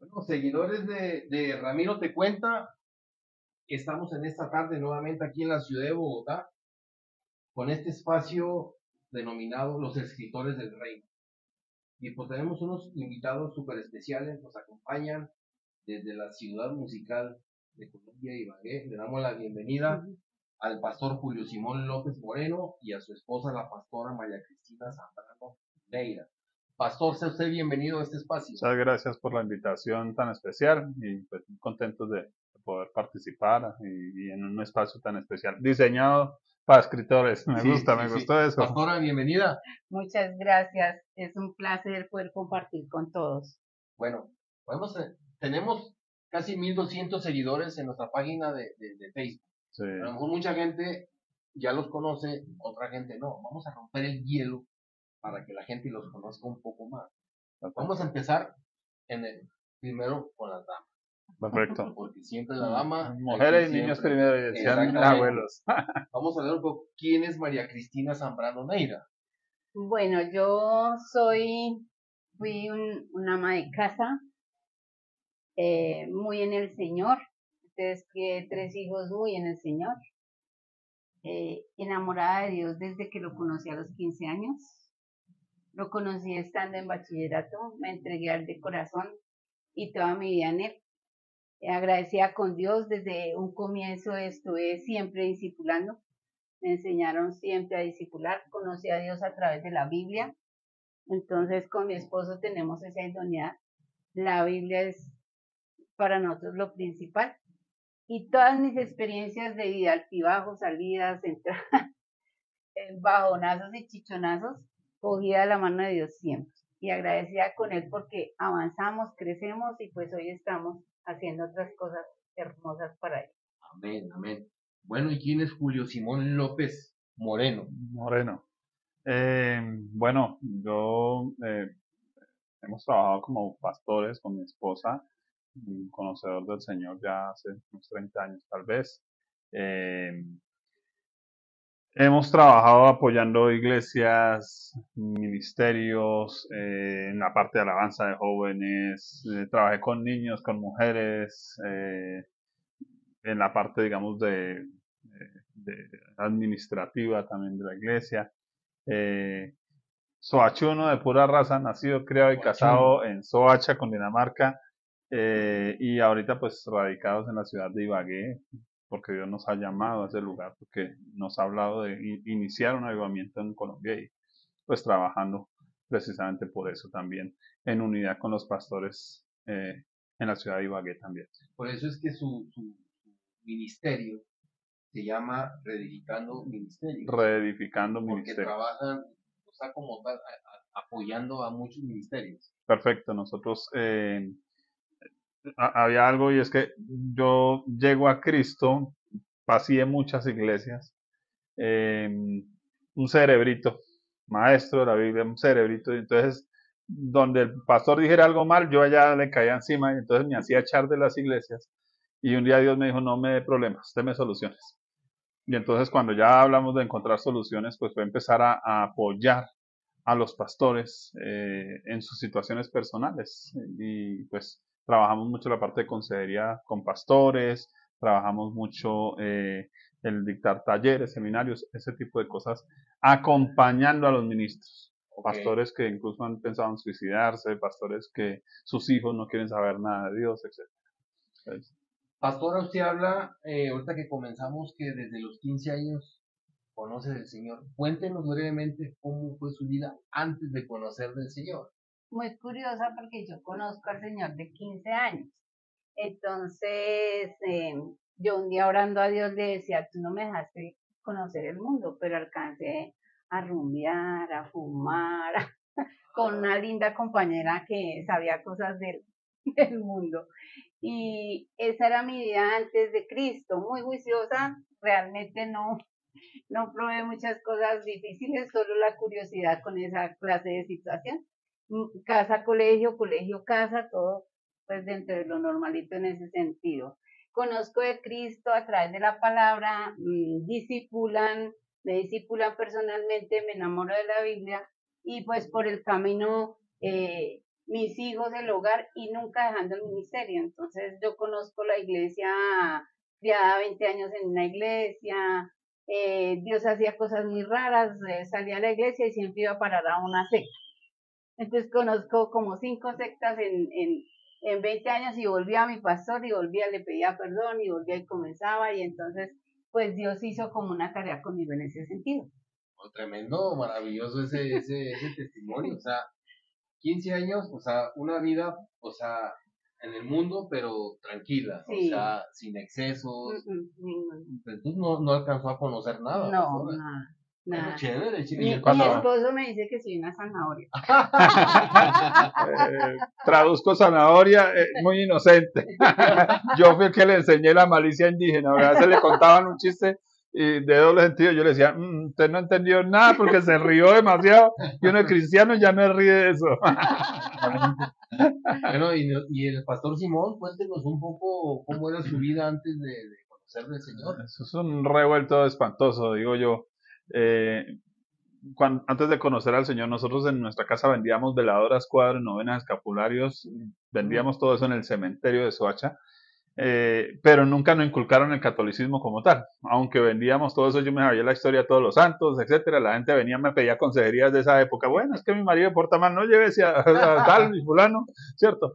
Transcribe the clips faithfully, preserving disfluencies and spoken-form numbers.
Bueno, seguidores de, de Ramiro Te Cuenta, estamos en esta tarde nuevamente aquí en la ciudad de Bogotá con este espacio denominado Los Escritores del Reino. Y pues tenemos unos invitados súper especiales, nos acompañan desde la ciudad musical de Colombia, Ibagué. Le damos la bienvenida uh-huh. al pastor Julio Simón López Moreno y a su esposa, la pastora María Cristina Zambrano Neira. Pastor, sea usted bienvenido a este espacio. Muchas gracias por la invitación tan especial y pues muy contentos de poder participar y, y en un espacio tan especial, diseñado para escritores. Me sí, gusta, sí, me sí. gustó eso. Pastora, bienvenida. Muchas gracias, es un placer poder compartir con todos. Bueno, podemos, tenemos casi mil doscientos seguidores en nuestra página de, de, de Facebook. Sí. A lo mejor mucha gente ya los conoce, otra gente no. Vamos a romper el hielo para que la gente los conozca un poco más. Vamos a empezar en el, primero con las damas. Perfecto. Porque siempre la dama... Mujeres y niños primero, decían abuelos. Vamos a ver un poco, ¿quién es María Cristina Zambrano Neira? Bueno, yo soy, fui un, una ama de casa, eh, muy en el Señor. Ustedes que tres hijos muy en el Señor. Eh, enamorada de Dios desde que lo conocí a los quince años. Lo conocí estando en bachillerato, me entregué al de corazón y toda mi vida en él. Agradecida con Dios, desde un comienzo estuve siempre discipulando, me enseñaron siempre a discipular, conocí a Dios a través de la Biblia, entonces con mi esposo tenemos esa idoneidad, la Biblia es para nosotros lo principal, y todas mis experiencias de vida, altibajos, salidas, entradas, bajonazos y chichonazos, cogida de la mano de Dios siempre, y agradecida con Él porque avanzamos, crecemos, y pues hoy estamos haciendo otras cosas hermosas para Él. Amén, amén. Bueno, ¿y quién es Julio Simón López Moreno? Moreno. Eh, bueno, yo eh, hemos trabajado como pastores con mi esposa, un conocedor del Señor ya hace unos treinta años tal vez. Eh, hemos trabajado apoyando iglesias, ministerios, eh, en la parte de alabanza de jóvenes, eh, trabajé con niños, con mujeres, eh, en la parte, digamos, de, de, de administrativa también de la iglesia. Eh, Soachuno de pura raza, nacido, criado y casado en Soacha, Cundinamarca, eh, y ahorita pues radicados en la ciudad de Ibagué, porque Dios nos ha llamado a ese lugar, porque nos ha hablado de iniciar un avivamiento en Colombia y pues trabajando precisamente por eso también, en unidad con los pastores eh, en la ciudad de Ibagué también. Por eso es que su, su ministerio se llama Reedificando Ministerios. Reedificando porque Ministerios. Porque trabajan, o sea, como tal, a, a, apoyando a muchos ministerios. Perfecto, nosotros eh, a, había algo y es que yo llego a Cristo, pasé en muchas iglesias, eh, un cerebrito, maestro de la Biblia, un cerebrito, y entonces donde el pastor dijera algo mal, yo allá le caía encima y entonces me hacía echar de las iglesias. Y un día Dios me dijo, no me dé problemas, déme soluciones. Y entonces cuando ya hablamos de encontrar soluciones, pues fue empezar a, a apoyar a los pastores eh, en sus situaciones personales. Y pues trabajamos mucho la parte de consejería con pastores, trabajamos mucho eh, el dictar talleres, seminarios, ese tipo de cosas, acompañando a los ministros. Okay. Pastores que incluso han pensado en suicidarse, pastores que sus hijos no quieren saber nada de Dios, etcétera. Entonces, Pastora, usted habla, eh, ahorita que comenzamos, que desde los quince años conoce del Señor. Cuéntenos brevemente cómo fue su vida antes de conocer del Señor. Muy curiosa porque yo conozco al Señor de quince años. Entonces, eh, yo un día orando a Dios le decía, tú no me dejaste conocer el mundo, pero alcancé a rumbear, a fumar, con una linda compañera que sabía cosas del, del mundo. Y esa era mi vida antes de Cristo, muy juiciosa, realmente no, no probé muchas cosas difíciles, solo la curiosidad con esa clase de situación. Casa, colegio, colegio, casa, todo pues dentro de lo normalito en ese sentido. Conozco de Cristo a través de la palabra, mmm, discipulan, me discipulan personalmente, me enamoro de la Biblia y pues por el camino eh, mis hijos, el hogar y nunca dejando el ministerio. Entonces yo conozco la iglesia, criada veinte años en una iglesia, eh, Dios hacía cosas muy raras, eh, salía a la iglesia y siempre iba a parar a una secta. Entonces conozco como cinco sectas en, en, en veinte años y volvía a mi pastor y volvía, le pedía perdón y volvía y comenzaba y entonces pues Dios hizo como una tarea conmigo en ese sentido. Oh, tremendo, maravilloso ese, ese, ese testimonio, o sea, quince años, o sea, una vida, o sea, en el mundo, pero tranquila, Sí. o sea, sin excesos. Mm, mm, ningún- Entonces no, no alcanzó a conocer nada, No, pastora. nada, Bueno, nada. chévere, chévere. Mi, Y el mi Cuando- esposo me dice que soy una zanahoria. Eh, traduzco zanahoria, eh, muy inocente. Yo fui el que le enseñé la malicia indígena. A veces le contaban un chiste y de doble sentido. Yo le decía, "Mm, usted no entendió nada porque se rió demasiado. Y uno es cristiano ya no ríe de eso". Bueno, y, y el pastor Simón, cuéntenos un poco cómo era su vida antes de, de conocer al Señor. Eso es un revuelto espantoso, digo yo. Eh, cuan- antes de conocer al Señor, nosotros en nuestra casa vendíamos veladoras, cuadros, novenas, escapularios, vendíamos todo eso en el cementerio de Soacha, eh, pero nunca nos inculcaron el catolicismo como tal. Aunque vendíamos todo eso, yo me sabía la historia de todos los santos, etcétera. La gente venía, me pedía consejerías de esa época. Bueno, es que mi marido porta mal, no llévese a, a tal y fulano, ¿cierto?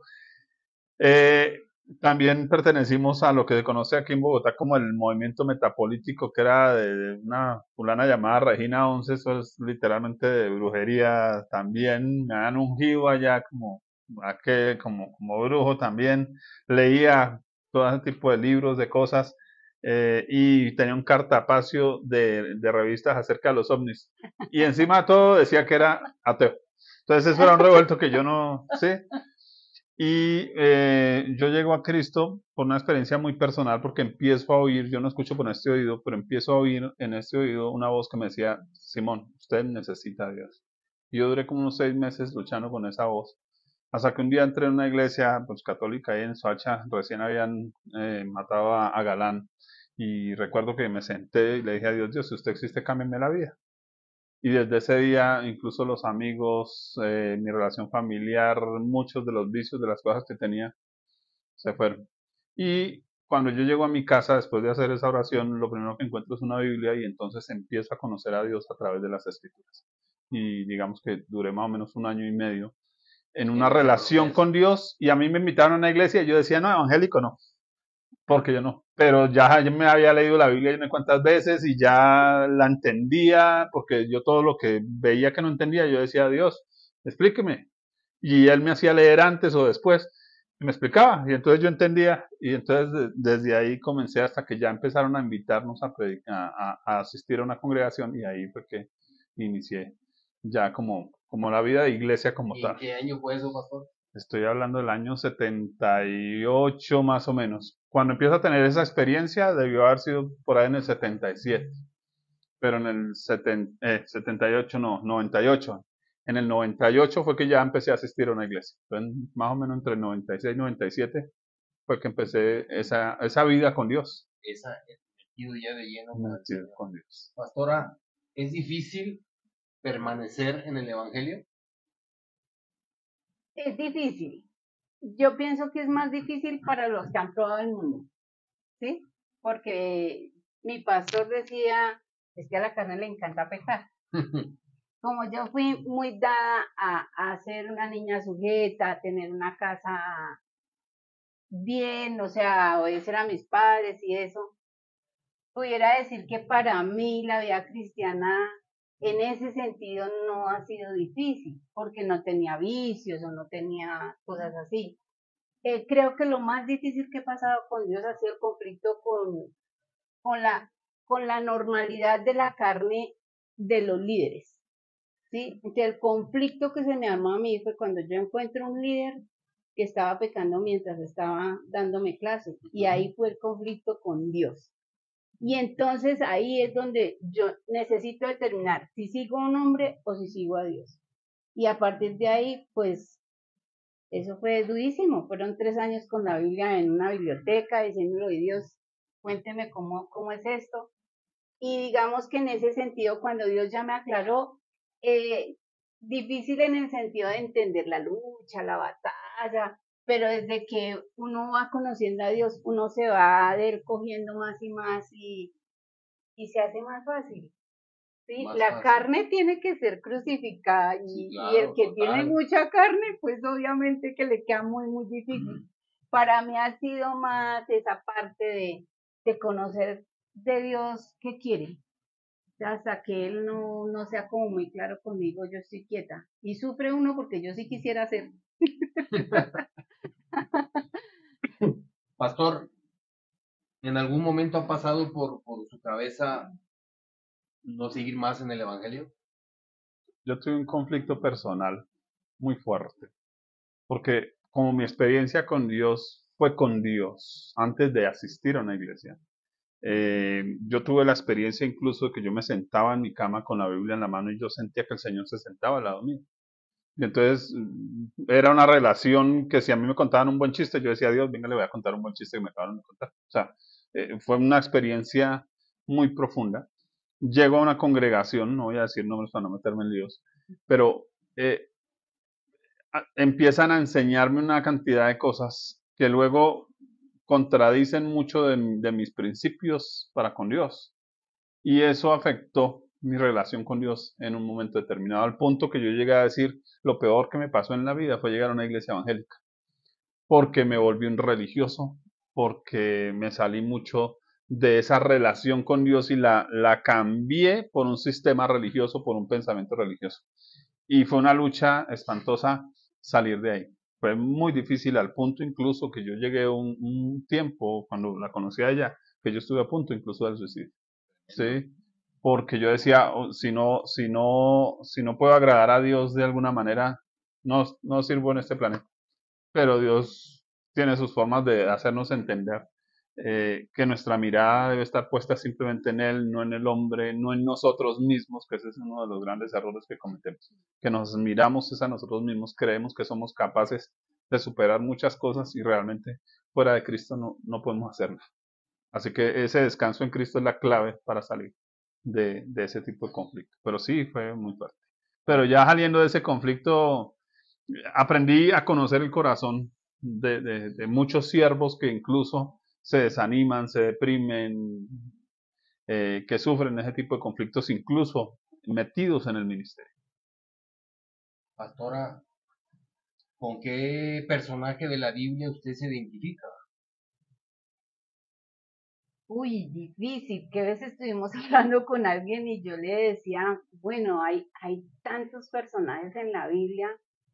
Eh, También pertenecimos a lo que se conoce aquí en Bogotá como el movimiento metapolítico, que era de, de una fulana llamada Regina Once. Eso es literalmente de brujería también. Me han ungido allá como, a que, como, como brujo también. Leía todo ese tipo de libros, de cosas, eh, y tenía un cartapacio de, de revistas acerca de los ovnis. Y encima de todo decía que era ateo. Entonces eso era un revuelto que yo no sé. Y eh, yo llego a Cristo por una experiencia muy personal porque empiezo a oír, yo no escucho por este oído, pero empiezo a oír en este oído una voz que me decía, Simón, usted necesita a Dios. Y yo duré como unos seis meses luchando con esa voz. Hasta que un día entré en una iglesia pues, católica ahí en Soacha, recién habían eh, matado a, a Galán. Y recuerdo que me senté y le dije a Dios, Dios, si usted existe, cámbiame la vida. Y desde ese día, incluso los amigos, eh, mi relación familiar, muchos de los vicios, de las cosas que tenía, se fueron. Y cuando yo llego a mi casa, después de hacer esa oración, lo primero que encuentro es una Biblia y entonces empiezo a conocer a Dios a través de las Escrituras. Y digamos que duré más o menos un año y medio en una En ese relación proceso. con Dios y a mí me invitaron a una iglesia y yo decía, no, evangélico no, porque yo no. Pero ya yo me había leído la Biblia unas cuantas veces y ya la entendía, porque yo todo lo que veía que no entendía, yo decía, Dios, explíqueme. Y él me hacía leer antes o después, y me explicaba, y entonces yo entendía, y entonces de- desde ahí comencé hasta que ya empezaron a invitarnos a, predi- a, a- a asistir a una congregación, y ahí fue que inicié ya como, como la vida de iglesia como ¿Y en tal. qué año fue eso, pastor? Estoy hablando del año setenta y ocho más o menos. Cuando empiezo a tener esa experiencia, debió haber sido por ahí en el setenta y siete, pero en el setenta, eh, setenta y ocho no, noventa y ocho. En el noventa y ocho fue que ya empecé a asistir a una iglesia. Entonces, más o menos entre el noventa y seis y noventa y siete fue que empecé esa, esa vida con Dios. Esa, metido ya de lleno con el Metido Señor. con Dios. Pastora, ¿es difícil permanecer en el Evangelio? Es difícil. Yo pienso que es más difícil para los que han probado el mundo, ¿sí? Porque mi pastor decía, es que a la carne le encanta pecar. Como yo fui muy dada a, a ser una niña sujeta, a tener una casa bien, o sea, obedecer a mis padres y eso, pudiera decir que para mí la vida cristiana en ese sentido no ha sido difícil, porque no tenía vicios o no tenía cosas así. Eh, creo que lo más difícil que he pasado con Dios ha sido el conflicto con, con, la, con la normalidad de la carne de los líderes. ¿Sí? Entonces, el conflicto que se me armó a mí fue cuando yo encuentro un líder que estaba pecando mientras estaba dándome clase, y ahí fue el conflicto con Dios. Y entonces ahí es donde yo necesito determinar si sigo a un hombre o si sigo a Dios. Y a partir de ahí, pues eso fue durísimo. Fueron tres años con la Biblia en una biblioteca, diciéndole, Dios, cuénteme cómo, cómo es esto. Y digamos que en ese sentido, cuando Dios ya me aclaró, eh, difícil en el sentido de entender la lucha, la batalla, pero desde que uno va conociendo a Dios, uno se va de él cogiendo más y más y, y se hace más fácil. ¿Sí? Más La fácil. carne tiene que ser crucificada y, Sí, y claro, el que total. tiene mucha carne, pues obviamente que le queda muy, muy difícil. Para mí ha sido más esa parte de, de conocer de Dios qué quiere. Hasta que Él no, no sea como muy claro conmigo, yo estoy quieta. Y sufre uno porque yo sí quisiera hacer. Pastor, ¿en algún momento ha pasado por, por su cabeza no seguir más en el Evangelio? Yo tuve un conflicto personal muy fuerte, porque como mi experiencia con Dios fue con Dios antes de asistir a una iglesia, eh, yo tuve la experiencia incluso de que yo me sentaba en mi cama con la Biblia en la mano y yo sentía que el Señor se sentaba al lado mío. Y entonces mm, era una relación que si a mí me contaban un buen chiste, yo decía, Dios, venga, le voy a contar un buen chiste que me acabaron de contar. O sea, eh, fue una experiencia muy profunda. Llego a una congregación, no voy a decir nombres para no meterme en líos, pero eh, a- empiezan a enseñarme una cantidad de cosas que luego contradicen mucho de, de mis principios para con Dios. Y eso afectó mi relación con Dios en un momento determinado, al punto que yo llegué a decir, lo peor que me pasó en la vida fue llegar a una iglesia evangélica, porque me volví un religioso, porque me salí mucho de esa relación con Dios y la, la cambié por un sistema religioso, por un pensamiento religioso. Y fue una lucha espantosa salir de ahí. Fue muy difícil al punto incluso que yo llegué un, un tiempo, cuando la conocí a ella, que yo estuve a punto incluso del suicidio. Sí, porque yo decía, "Oh, si no, si no, si no puedo agradar a Dios de alguna manera, no, no sirvo en este planeta. Pero Dios tiene sus formas de hacernos entender eh, que nuestra mirada debe estar puesta simplemente en Él, no en el hombre, no en nosotros mismos, que ese es uno de los grandes errores que cometemos. Que nos miramos es a nosotros mismos, creemos que somos capaces de superar muchas cosas y realmente fuera de Cristo no, no podemos hacer nada. Así que ese descanso en Cristo es la clave para salir de, de ese tipo de conflicto. Pero sí, fue muy fuerte. Pero ya saliendo de ese conflicto, aprendí a conocer el corazón de, de, de muchos siervos que incluso se desaniman, se deprimen, eh, que sufren ese tipo de conflictos, incluso metidos en el ministerio. Pastora, ¿con qué personaje de la Biblia usted se identifica? Uy, difícil, que a veces estuvimos hablando con alguien y yo le decía, bueno, hay, hay tantos personajes en la Biblia,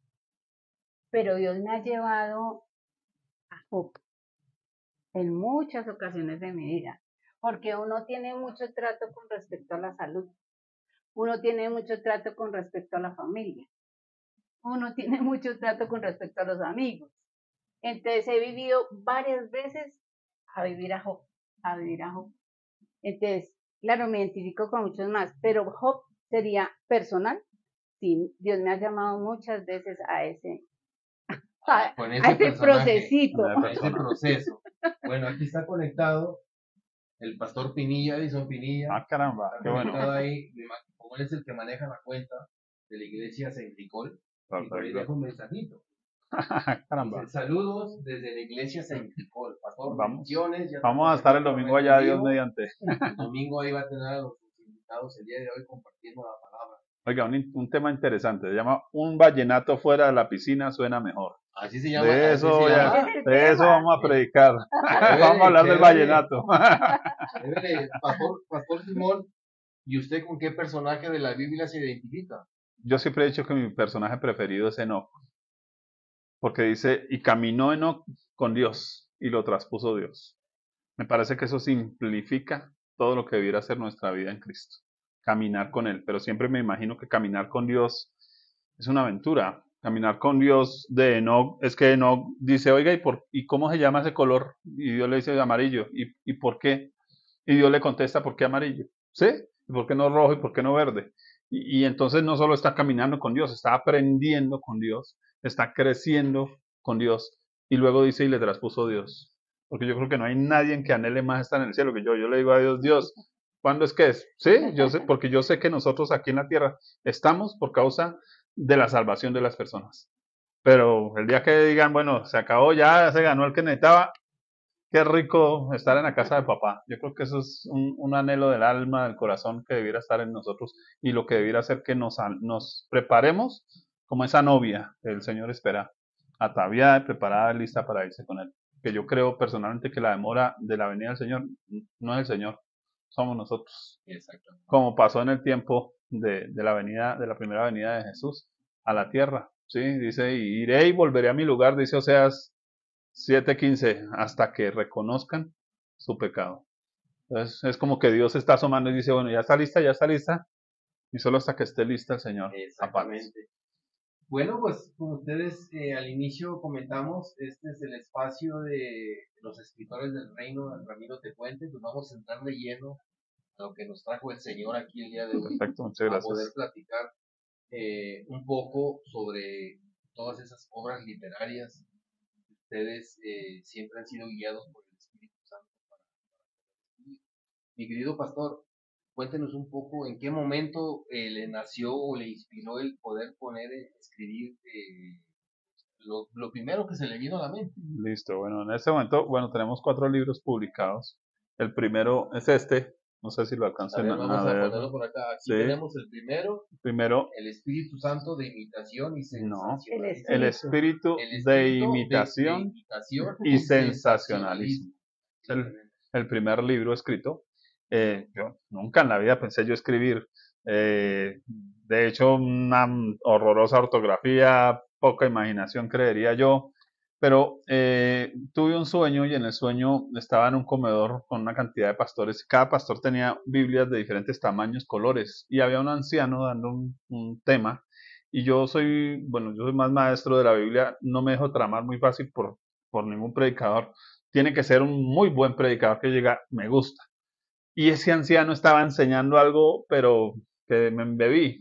pero Dios me ha llevado a Job en muchas ocasiones de mi vida, porque uno tiene mucho trato con respecto a la salud, uno tiene mucho trato con respecto a la familia, uno tiene mucho trato con respecto a los amigos. Entonces he vivido varias veces a vivir a Job, a vivir a Job. Entonces, claro, me identifico con muchos más, pero Job sería personal. Sí, Dios me ha llamado muchas veces a ese, a, Con a ese ese personaje, procesito. a ese proceso. Bueno, aquí está conectado el pastor Pinilla, Edison Pinilla. Ah, caramba, Está qué bueno. conectado ahí, me imagino, como él es el que maneja la cuenta de la iglesia Centricol, y por ahí Perfecto. dejo un mensajito. Caramba. Dice, saludos desde la iglesia Centricol. Pastor, Vamos, bendiciones. Ya vamos a estamos estar aquí el domingo nuevamente en allá, Dios vivo. mediante. El domingo ahí va a tener a los invitados el día de hoy compartiendo la palabra. Oiga, un, un tema interesante, se llama Un vallenato fuera de la piscina suena mejor. Así se llama. De así eso, se voy a- llama. Ese es el de eso tema. vamos a predicar. Chévere, Vamos a hablar del chévere. vallenato. Chévere. Pastor, Pastor Simón, ¿y usted con qué personaje de la Biblia se identifica? Yo siempre he dicho que mi personaje preferido es Enoch, porque dice, y caminó Enoch con Dios, y lo traspuso Dios. Me parece que eso simplifica todo lo que debiera ser nuestra vida en Cristo. Caminar con Él, pero siempre me imagino que caminar con Dios es una aventura. Caminar con Dios de Enoch, es que Enoch dice, oiga, ¿y, por, ¿y cómo se llama ese color? Y Dios le dice amarillo. ¿Y, ¿Y por qué? Y Dios le contesta, ¿por qué amarillo? ¿Sí? ¿Y por qué no rojo y por qué no verde? Y, y entonces no solo está caminando con Dios, está aprendiendo con Dios, está creciendo con Dios. Y luego dice, y le traspuso Dios. Porque yo creo que no hay nadie que anhele más estar en el cielo que yo. Yo le digo a Dios, Dios, ¿cuándo es que es? Sí, yo sé, porque yo sé que nosotros aquí en la tierra estamos por causa de la salvación de las personas. Pero el día que digan, bueno, se acabó ya, se ganó el que necesitaba, qué rico estar en la casa de papá. Yo creo que eso es un, un anhelo del alma, del corazón que debiera estar en nosotros y lo que debiera hacer que nos, nos preparemos como esa novia que el Señor espera, ataviada, preparada, lista para irse con Él. Que yo creo personalmente que la demora de la venida del Señor no es el Señor, somos nosotros. Exactamente. Como pasó en el tiempo de, de la venida, de la primera venida de Jesús a la tierra. Sí, dice, y iré y volveré a mi lugar, dice Oseas siete quince, hasta que reconozcan su pecado. Entonces es como que Dios está asomando y dice, bueno, ya está lista, ya está lista, y solo hasta que esté lista el Señor. Exactamente. Bueno, pues como ustedes eh, al inicio comentamos, este es el espacio de los escritores del reino, Ramiro Te Cuente, pues vamos a entrar de lleno a lo que nos trajo el Señor aquí el día de hoy. Perfecto, muchas gracias. A poder platicar eh, un poco sobre todas esas obras literarias. Ustedes eh, siempre han sido guiados por el Espíritu Santo para, para mi querido pastor, cuéntenos un poco en qué momento eh, le nació o le inspiró el poder poner, eh, escribir eh, lo, lo primero que se le vino a la mente. Listo, bueno, en este momento, bueno, tenemos cuatro libros publicados. El primero es este, no sé si lo alcancen a ver. Vamos a, a ponerlo por acá. Aquí sí. Tenemos el primero, primero, el Espíritu Santo de imitación y sensacionalismo. No, el espíritu, el espíritu de, imitación de, de imitación y sensacionalismo. El, el primer libro escrito. Eh, yo nunca en la vida pensé yo escribir. Eh, de hecho, una horrorosa ortografía, poca imaginación, creería yo. Pero eh, tuve un sueño y en el sueño estaba en un comedor con una cantidad de pastores. Cada pastor tenía Biblias de diferentes tamaños, colores. Y había un anciano dando un, un tema. Y yo soy, bueno, yo soy más maestro de la Biblia. No me dejo tramar muy fácil por, por ningún predicador. Tiene que ser un muy buen predicador que llega, me gusta. Y ese anciano estaba enseñando algo, pero que me embebí.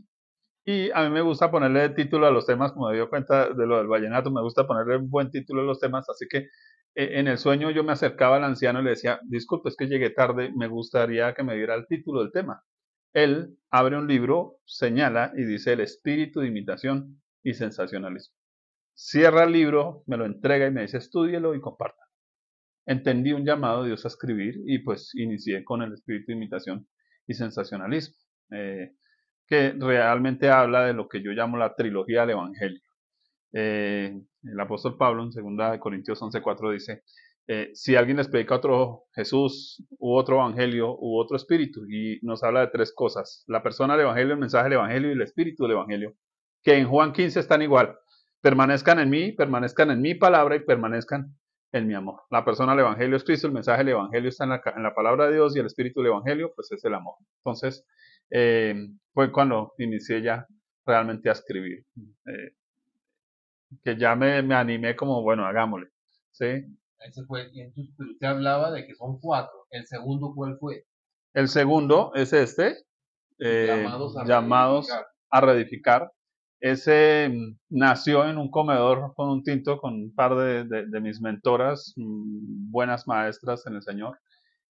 Y a mí me gusta ponerle título a los temas, como me dio cuenta de lo del vallenato, me gusta ponerle un buen título a los temas, así que eh, en el sueño yo me acercaba al anciano y le decía, disculpe, es que llegué tarde, me gustaría que me diera el título del tema. Él abre un libro, señala y dice el espíritu de imitación y sensacionalismo. Cierra el libro, me lo entrega y me dice, estúdielo y comparta. Entendí un llamado de Dios a escribir y pues inicié con el espíritu de imitación y sensacionalismo. Eh, que realmente habla de lo que yo llamo la trilogía del Evangelio. Eh, el apóstol Pablo en segunda de Corintios once cuatro dice, eh, si alguien les predica otro Jesús, u otro Evangelio, u otro Espíritu, y nos habla de tres cosas, la persona del Evangelio, el mensaje del Evangelio y el Espíritu del Evangelio, que en Juan quince están igual, permanezcan en mí, permanezcan en mi palabra y permanezcan en mi amor. La persona del Evangelio es Cristo, el mensaje del Evangelio está en la, en la palabra de Dios y el Espíritu del Evangelio pues es el amor. Entonces, eh, fue cuando inicié ya realmente a escribir. Eh, que ya me, me animé como, bueno, hagámosle. ¿Sí? Ese fue, entonces, pero usted hablaba de que son cuatro. ¿El segundo cuál fue? El segundo es este, eh, llamados, a, llamados reedificar. a reedificar. Ese mm, nació en un comedor con un tinto con un par de, de, de mis mentoras, mmm, buenas maestras en el Señor.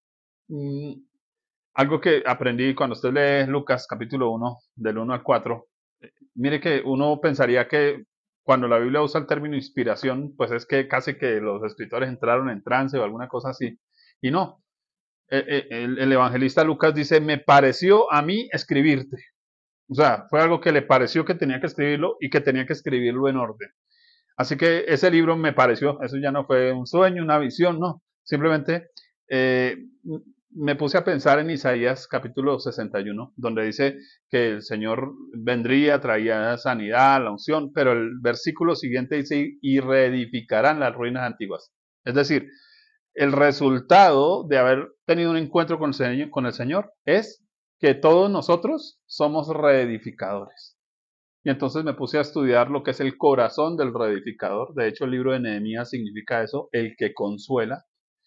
Mm, algo que aprendí cuando usted lee Lucas capítulo uno, del uno al cuatro, eh, mire que uno pensaría que cuando la Biblia usa el término inspiración, pues es que casi que los escritores entraron en trance o alguna cosa así. Y no, el, el, el evangelista Lucas dice, me pareció a mí escribirte. O sea, fue algo que le pareció que tenía que escribirlo y que tenía que escribirlo en orden. Así que ese libro me pareció, eso ya no fue un sueño, una visión, no. Simplemente eh, me puse a pensar en Isaías capítulo sesenta y uno, donde dice que el Señor vendría, traía sanidad, la unción, pero el versículo siguiente dice, y reedificarán las ruinas antiguas. Es decir, el resultado de haber tenido un encuentro con el Señor, con el Señor es que todos nosotros somos reedificadores. Y entonces me puse a estudiar lo que es el corazón del reedificador. De hecho, el libro de Nehemías significa eso, el que consuela.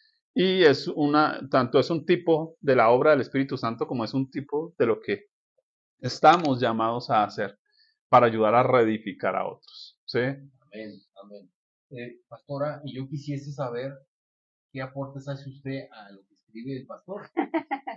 Y es una, tanto es un tipo de la obra del Espíritu Santo como es un tipo de lo que estamos llamados a hacer para ayudar a reedificar a otros. ¿Sí? Amén, amén. Eh, pastora, y yo quisiese saber qué aportes hace usted a lo que escribe el pastor.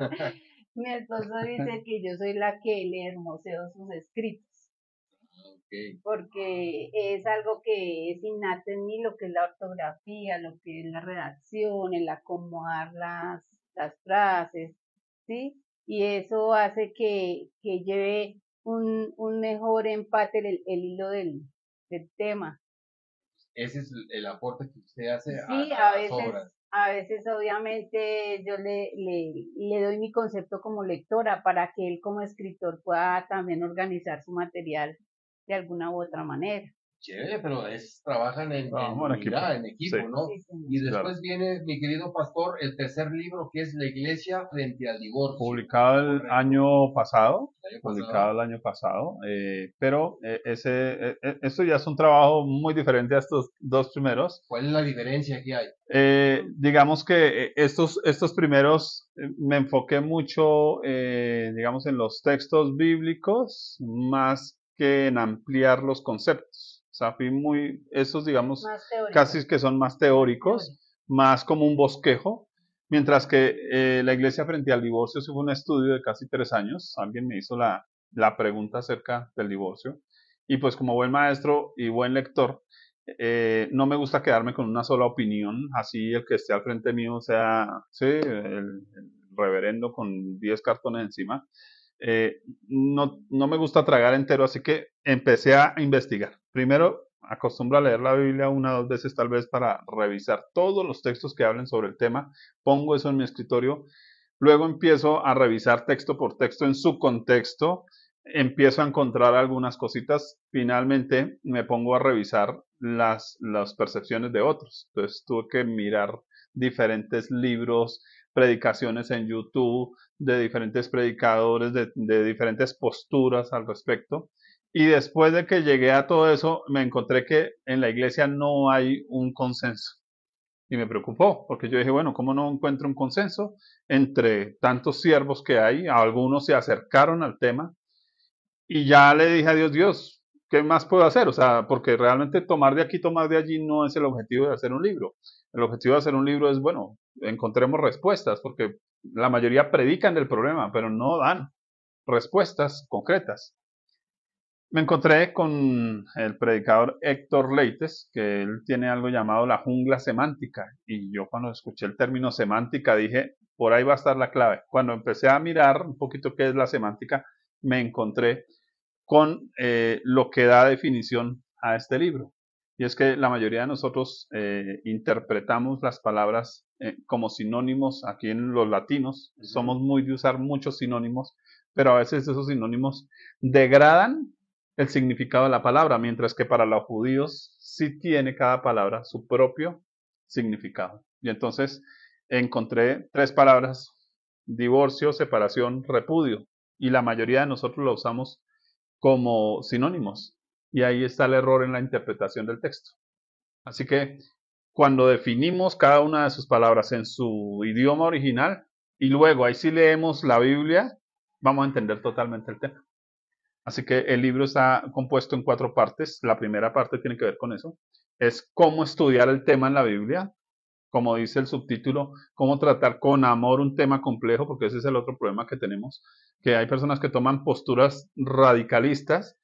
Mi esposo dice que yo soy la que le hermoseo sus escritos. Ok, porque es algo que es innato en mí, lo que es la ortografía, lo que es la redacción, el acomodar las, las frases, ¿sí? Y eso hace que, que lleve un, un mejor empate el, el hilo del, del tema. Ese es el, el aporte que usted hace Sí, a, a a las veces, obras. a veces obviamente yo le, le, le doy mi concepto como lectora para que él como escritor pueda también organizar su material de alguna u otra manera. Chévere, pero es, trabajan en, en Trabajo en equipo. unidad, en Sí, equipo, ¿no? Sí, señor. Y claro. después viene, mi querido pastor, el tercer libro, que es La Iglesia frente al divorcio. Publicado el Correcto. año pasado, El año publicado pasado. el año pasado, eh, pero eh, ese, eh, eh, esto ya es un trabajo muy diferente a estos dos primeros. ¿Cuál es la diferencia que hay? Eh, digamos que eh, estos, estos primeros eh, me enfoqué mucho, eh, digamos, en los textos bíblicos más que en ampliar los conceptos. O sea, fui muy, esos, digamos, Más teórico. casi que son más teóricos, Teórico. más como un bosquejo, mientras que eh, la iglesia frente al divorcio sí fue un estudio de casi tres años. Alguien me hizo la, la pregunta acerca del divorcio. Y pues como buen maestro y buen lector, eh, no me gusta quedarme con una sola opinión, así el que esté al frente mío sea, sí, el, el reverendo con diez cartones encima. Eh, no, no me gusta tragar entero, así que empecé a investigar. Primero, acostumbro a leer la Biblia una o dos veces tal vez para revisar todos los textos que hablen sobre el tema. Pongo eso en mi escritorio. Luego empiezo a revisar texto por texto en su contexto, empiezo a encontrar algunas cositas, finalmente me pongo a revisar las, las percepciones de otros. Entonces tuve que mirar diferentes libros, predicaciones en YouTube de diferentes predicadores, de, de diferentes posturas al respecto. Y después de que llegué a todo eso, me encontré que en la iglesia no hay un consenso. Y me preocupó, porque yo dije, bueno, ¿cómo no encuentro un consenso entre tantos siervos que hay? Algunos se acercaron al tema y ya le dije a Dios, Dios, ¿qué más puedo hacer? O sea, porque realmente tomar de aquí, tomar de allí no es el objetivo de hacer un libro. El objetivo de hacer un libro es, bueno, encontremos respuestas, porque la mayoría predican del problema, pero no dan respuestas concretas. Me encontré con el predicador Héctor Leites, que él tiene algo llamado la jungla semántica. Y yo cuando escuché el término semántica dije, por ahí va a estar la clave. Cuando empecé a mirar un poquito qué es la semántica, me encontré con eh, lo que da definición a este libro. Y es que la mayoría de nosotros eh, interpretamos las palabras eh, como sinónimos aquí en los latinos. Uh-huh. Somos muy de usar muchos sinónimos, pero a veces esos sinónimos degradan el significado de la palabra, mientras que para los judíos sí tiene cada palabra su propio significado. Y entonces encontré tres palabras: divorcio, separación, repudio. Y la mayoría de nosotros lo usamos como sinónimos. Y ahí está el error en la interpretación del texto. Así que cuando definimos cada una de sus palabras en su idioma original y luego ahí sí leemos la Biblia, vamos a entender totalmente el tema. Así que el libro está compuesto en cuatro partes. La primera parte tiene que ver con eso. Es cómo estudiar el tema en la Biblia. Como dice el subtítulo, cómo tratar con amor un tema complejo, porque ese es el otro problema que tenemos, que hay personas que toman posturas radicalistas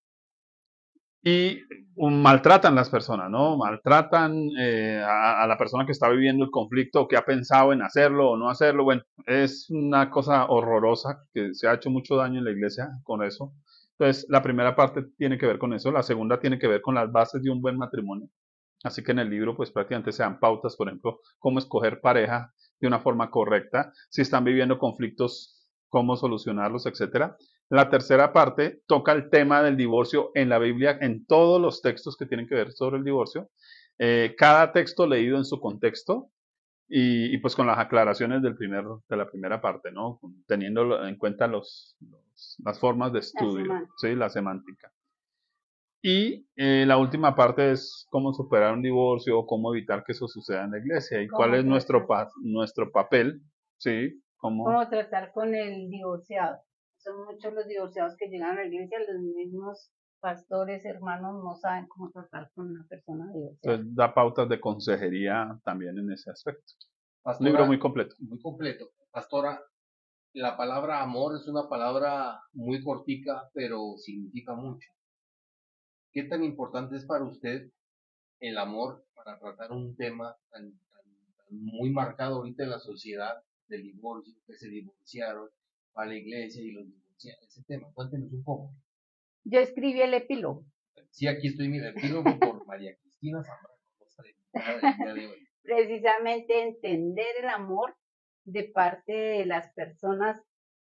y um, maltratan a las personas, ¿no? Maltratan eh, a, a la persona que está viviendo el conflicto, que ha pensado en hacerlo o no hacerlo. Bueno, es una cosa horrorosa que se ha hecho mucho daño en la iglesia con eso. Entonces, la primera parte tiene que ver con eso, la segunda tiene que ver con las bases de un buen matrimonio. Así que en el libro, pues prácticamente se dan pautas, por ejemplo, cómo escoger pareja de una forma correcta, si están viviendo conflictos, cómo solucionarlos, etcétera. La tercera parte toca el tema del divorcio en la Biblia, en todos los textos que tienen que ver sobre el divorcio. Eh, cada texto leído en su contexto y, y, pues con las aclaraciones del primer, de la primera parte, ¿no? Teniendo en cuenta los, los, las formas de estudio, la ¿sí? La semántica. Y eh, la última parte es cómo superar un divorcio o cómo evitar que eso suceda en la iglesia y cuál es nuestro, pa nuestro papel, ¿sí? ¿Cómo? ¿Cómo tratar con el divorciado? Son muchos los divorciados que llegan a la iglesia, los mismos pastores, hermanos, no saben cómo tratar con una persona divorciada. Entonces da pautas de consejería también en ese aspecto. Pastora, libro muy completo. Muy completo. Pastora, la palabra amor es una palabra muy cortica, pero significa mucho. ¿qué tan importante es para usted el amor para tratar un tema tan, tan, tan muy marcado ahorita en la sociedad del divorcio, que se divorciaron, va a la iglesia y los divorciaron? Ese tema, cuéntenos un poco. Yo escribí el epílogo. Sí, aquí estoy, mi epílogo por María Cristina Zambrano, nuestra invitada del día de hoy. Precisamente entender el amor de parte de las personas,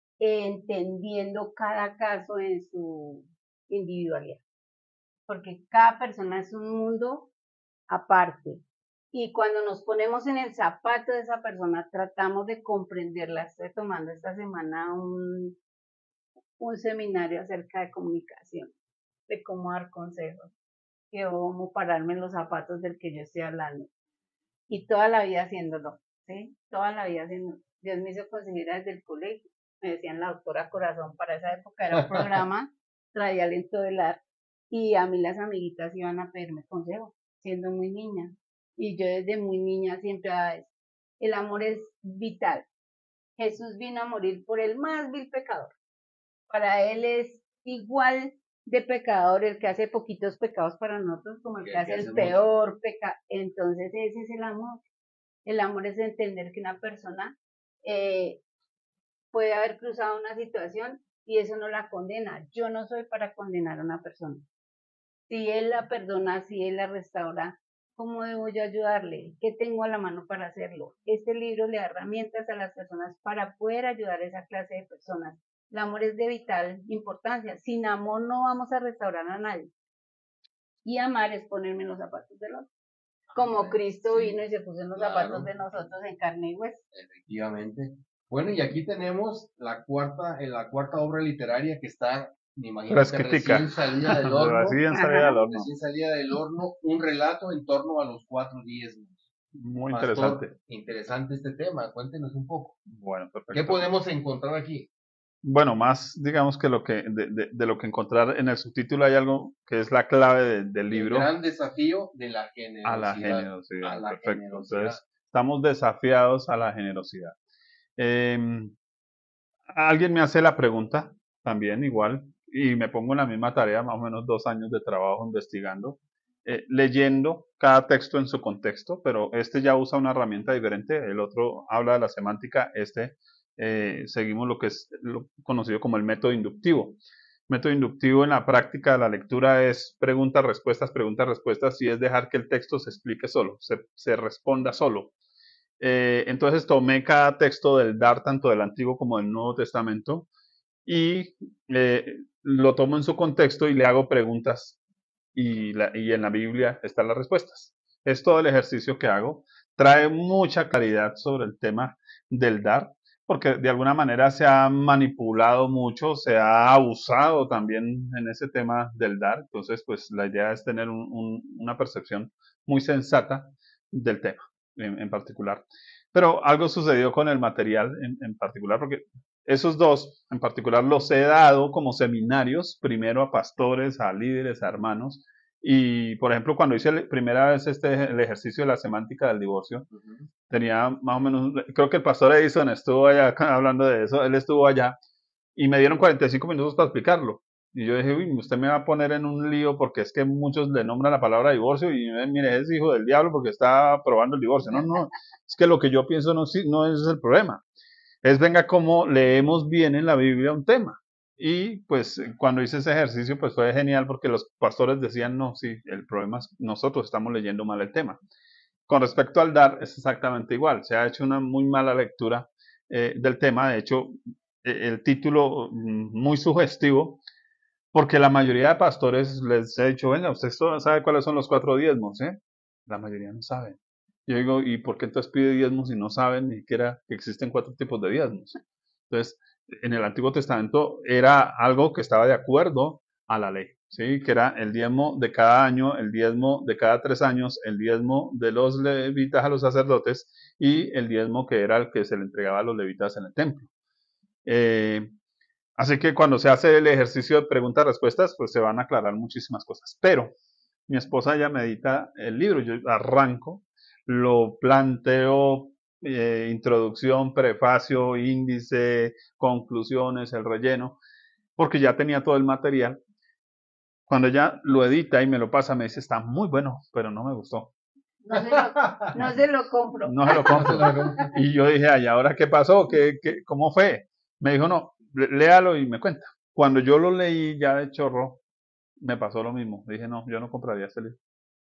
entendiendo cada caso en su individualidad, porque cada persona es un mundo aparte. Y cuando nos ponemos en el zapato de esa persona, tratamos de comprenderla. Estoy tomando esta semana un, un seminario acerca de comunicación, de cómo dar consejos, de cómo pararme en los zapatos del que yo estoy hablando. Y toda la vida haciéndolo, ¿sí? Toda la vida haciéndolo. Dios me hizo consejera desde el colegio. Me decían la doctora Corazón, para esa época era un programa, traía aliento del ar. Y a mí las amiguitas iban a pedirme consejos, siendo muy niña. Y yo desde muy niña siempre daba eso. El amor es vital. Jesús vino a morir por el más vil pecador. Para él es igual de pecador el que hace poquitos pecados para nosotros como el que, que hace el peor pecado. Entonces ese es el amor. El amor es entender que una persona eh, puede haber cruzado una situación y eso no la condena. Yo no soy para condenar a una persona. Si él la perdona, si él la restaura, ¿cómo debo yo ayudarle? ¿Qué tengo a la mano para hacerlo? Este libro le da herramientas a las personas para poder ayudar a esa clase de personas. El amor es de vital importancia. Sin amor no vamos a restaurar a nadie. Y amar es ponerme en los zapatos del otro. Como Cristo sí, vino y se puso en los claro. zapatos de nosotros en carne y hueso. Efectivamente. Bueno, y aquí tenemos la cuarta, en la cuarta obra literaria que está, me imagino que recién salida del horno. recién salida del horno. Recién salida del horno, un relato en torno a los cuatro diezmos. Muy Pastor, interesante. Interesante este tema, cuéntenos un poco. Bueno, perfecto. ¿Qué podemos encontrar aquí? Bueno, más digamos que lo que de, de, de lo que encontrar en el subtítulo hay algo que es la clave de, del libro. El gran desafío de la generosidad. A la generosidad, a la perfecto. Generosidad. Entonces, estamos desafiados a la generosidad. Eh, alguien me hace la pregunta, también igual, y me pongo en la misma tarea, más o menos dos años de trabajo investigando, eh, leyendo cada texto en su contexto, pero este ya usa una herramienta diferente, el otro habla de la semántica, este eh, seguimos lo que es lo conocido como el método inductivo. Método inductivo en la práctica de la lectura es preguntas, respuestas, preguntas, respuestas, y es dejar que el texto se explique solo, se, se responda solo. Eh, entonces tomé cada texto del D A R, tanto del Antiguo como del Nuevo Testamento, y eh, lo tomo en su contexto y le hago preguntas, y, la, y en la Biblia están las respuestas. Es todo el ejercicio que hago. Trae mucha claridad sobre el tema del D A R, porque de alguna manera se ha manipulado mucho, se ha abusado también en ese tema del D A R. Entonces, pues la idea es tener un, un, una percepción muy sensata del tema en, en particular. Pero algo sucedió con el material en, en particular, porque esos dos en particular los he dado como seminarios, primero a pastores, a líderes, a hermanos. Y, por ejemplo, cuando hice la primera vez este, el ejercicio de la semántica del divorcio, uh-huh. tenía más o menos, creo que el pastor Edison estuvo allá hablando de eso, él estuvo allá, y me dieron cuarenta y cinco minutos para explicarlo. Y yo dije, uy, usted me va a poner en un lío porque es que muchos le nombran la palabra divorcio y mire, es hijo del diablo porque está aprobando el divorcio. No, no, es que lo que yo pienso no, no es el problema. Es venga como leemos bien en la Biblia un tema. Y pues cuando hice ese ejercicio pues fue genial porque los pastores decían, no, sí, el problema es nosotros estamos leyendo mal el tema. Con respecto al D A R es exactamente igual, se ha hecho una muy mala lectura eh, del tema, de hecho eh, el título muy sugestivo, porque la mayoría de pastores les he dicho, venga, usted sabe cuáles son los cuatro diezmos, ¿eh? La mayoría no saben. Yo digo, ¿y por qué entonces pide diezmos si no saben ni siquiera que existen cuatro tipos de diezmos? Entonces, en el Antiguo Testamento era algo que estaba de acuerdo a la ley, ¿sí? Que era el diezmo de cada año, el diezmo de cada tres años, el diezmo de los levitas a los sacerdotes y el diezmo que era el que se le entregaba a los levitas en el templo. Eh, así que cuando se hace el ejercicio de preguntas-respuestas, pues se van a aclarar muchísimas cosas. Pero mi esposa ya medita el libro, yo arranco, lo planteo, eh, introducción, prefacio, índice, conclusiones, el relleno, porque ya tenía todo el material. Cuando ella lo edita y me lo pasa, me dice, está muy bueno, pero no me gustó. No se lo, no se lo compro. No se lo compro. Y yo dije, ay, ¿ahora qué pasó? ¿Qué, qué, ¿Cómo fue? Me dijo, no, léalo y me cuenta. Cuando yo lo leí ya de chorro, me pasó lo mismo. Dije, no, yo no compraría este libro.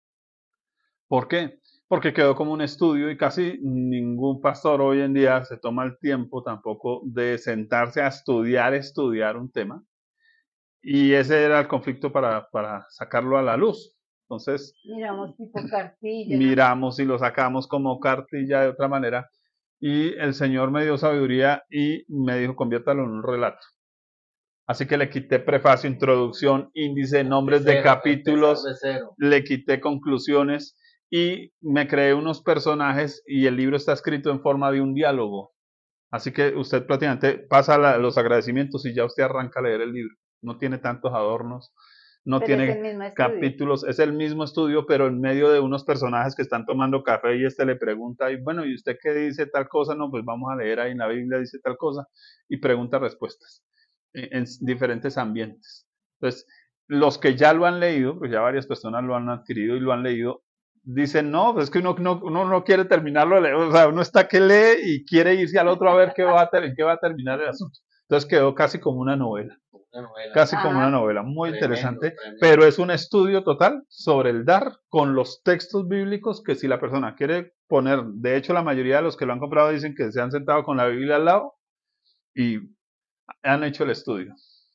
¿Por qué? Porque quedó como un estudio y casi ningún pastor hoy en día se toma el tiempo tampoco de sentarse a estudiar, estudiar un tema. Y ese era el conflicto para, para sacarlo a la luz. Entonces, miramos tipo cartilla. Miramos y lo sacamos como cartilla de otra manera. Y el Señor me dio sabiduría y me dijo, conviértalo en un relato. Así que le quité prefacio, introducción, índice, nombres de, cero, de capítulos, de le quité conclusiones y me creé unos personajes y el libro está escrito en forma de un diálogo. Así que usted prácticamente pasa la, los agradecimientos y ya usted arranca a leer el libro. No tiene tantos adornos, no pero tiene capítulos, es el mismo estudio, pero en medio de unos personajes que están tomando café y este le pregunta, y bueno, ¿y usted qué dice tal cosa? No, pues vamos a leer ahí en la Biblia dice tal cosa, y pregunta respuestas en, en diferentes ambientes. Entonces, los que ya lo han leído, pues ya varias personas lo han adquirido y lo han leído, dicen, no, pues es que uno no, uno no quiere terminarlo de leer, o sea, uno está que lee y quiere irse al otro a ver qué va a, en qué va a terminar el asunto. Entonces quedó casi como una novela. Una novela. Casi Ajá. como una novela, muy tremendo, interesante, tremendo. Pero es un estudio total sobre el dar con los textos bíblicos que si la persona quiere poner, de hecho la mayoría de los que lo han comprado dicen que se han sentado con la Biblia al lado y han hecho el estudio.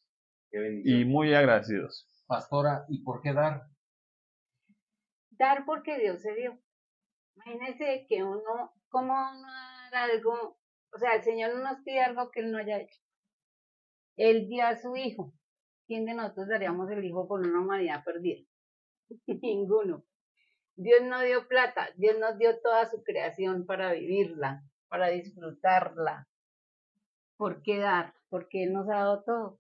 Y muy agradecidos. Pastora, ¿y por qué dar? Dar porque Dios se dio. Imagínense que uno, ¿cómo uno dar algo? O sea, el Señor no nos pide algo que Él no haya hecho. Él dio a su hijo. ¿Quién de nosotros daríamos el hijo por una humanidad perdida? Ninguno. Dios no dio plata, Dios nos dio toda su creación para vivirla, para disfrutarla. ¿Por qué dar? Porque Él nos ha dado todo.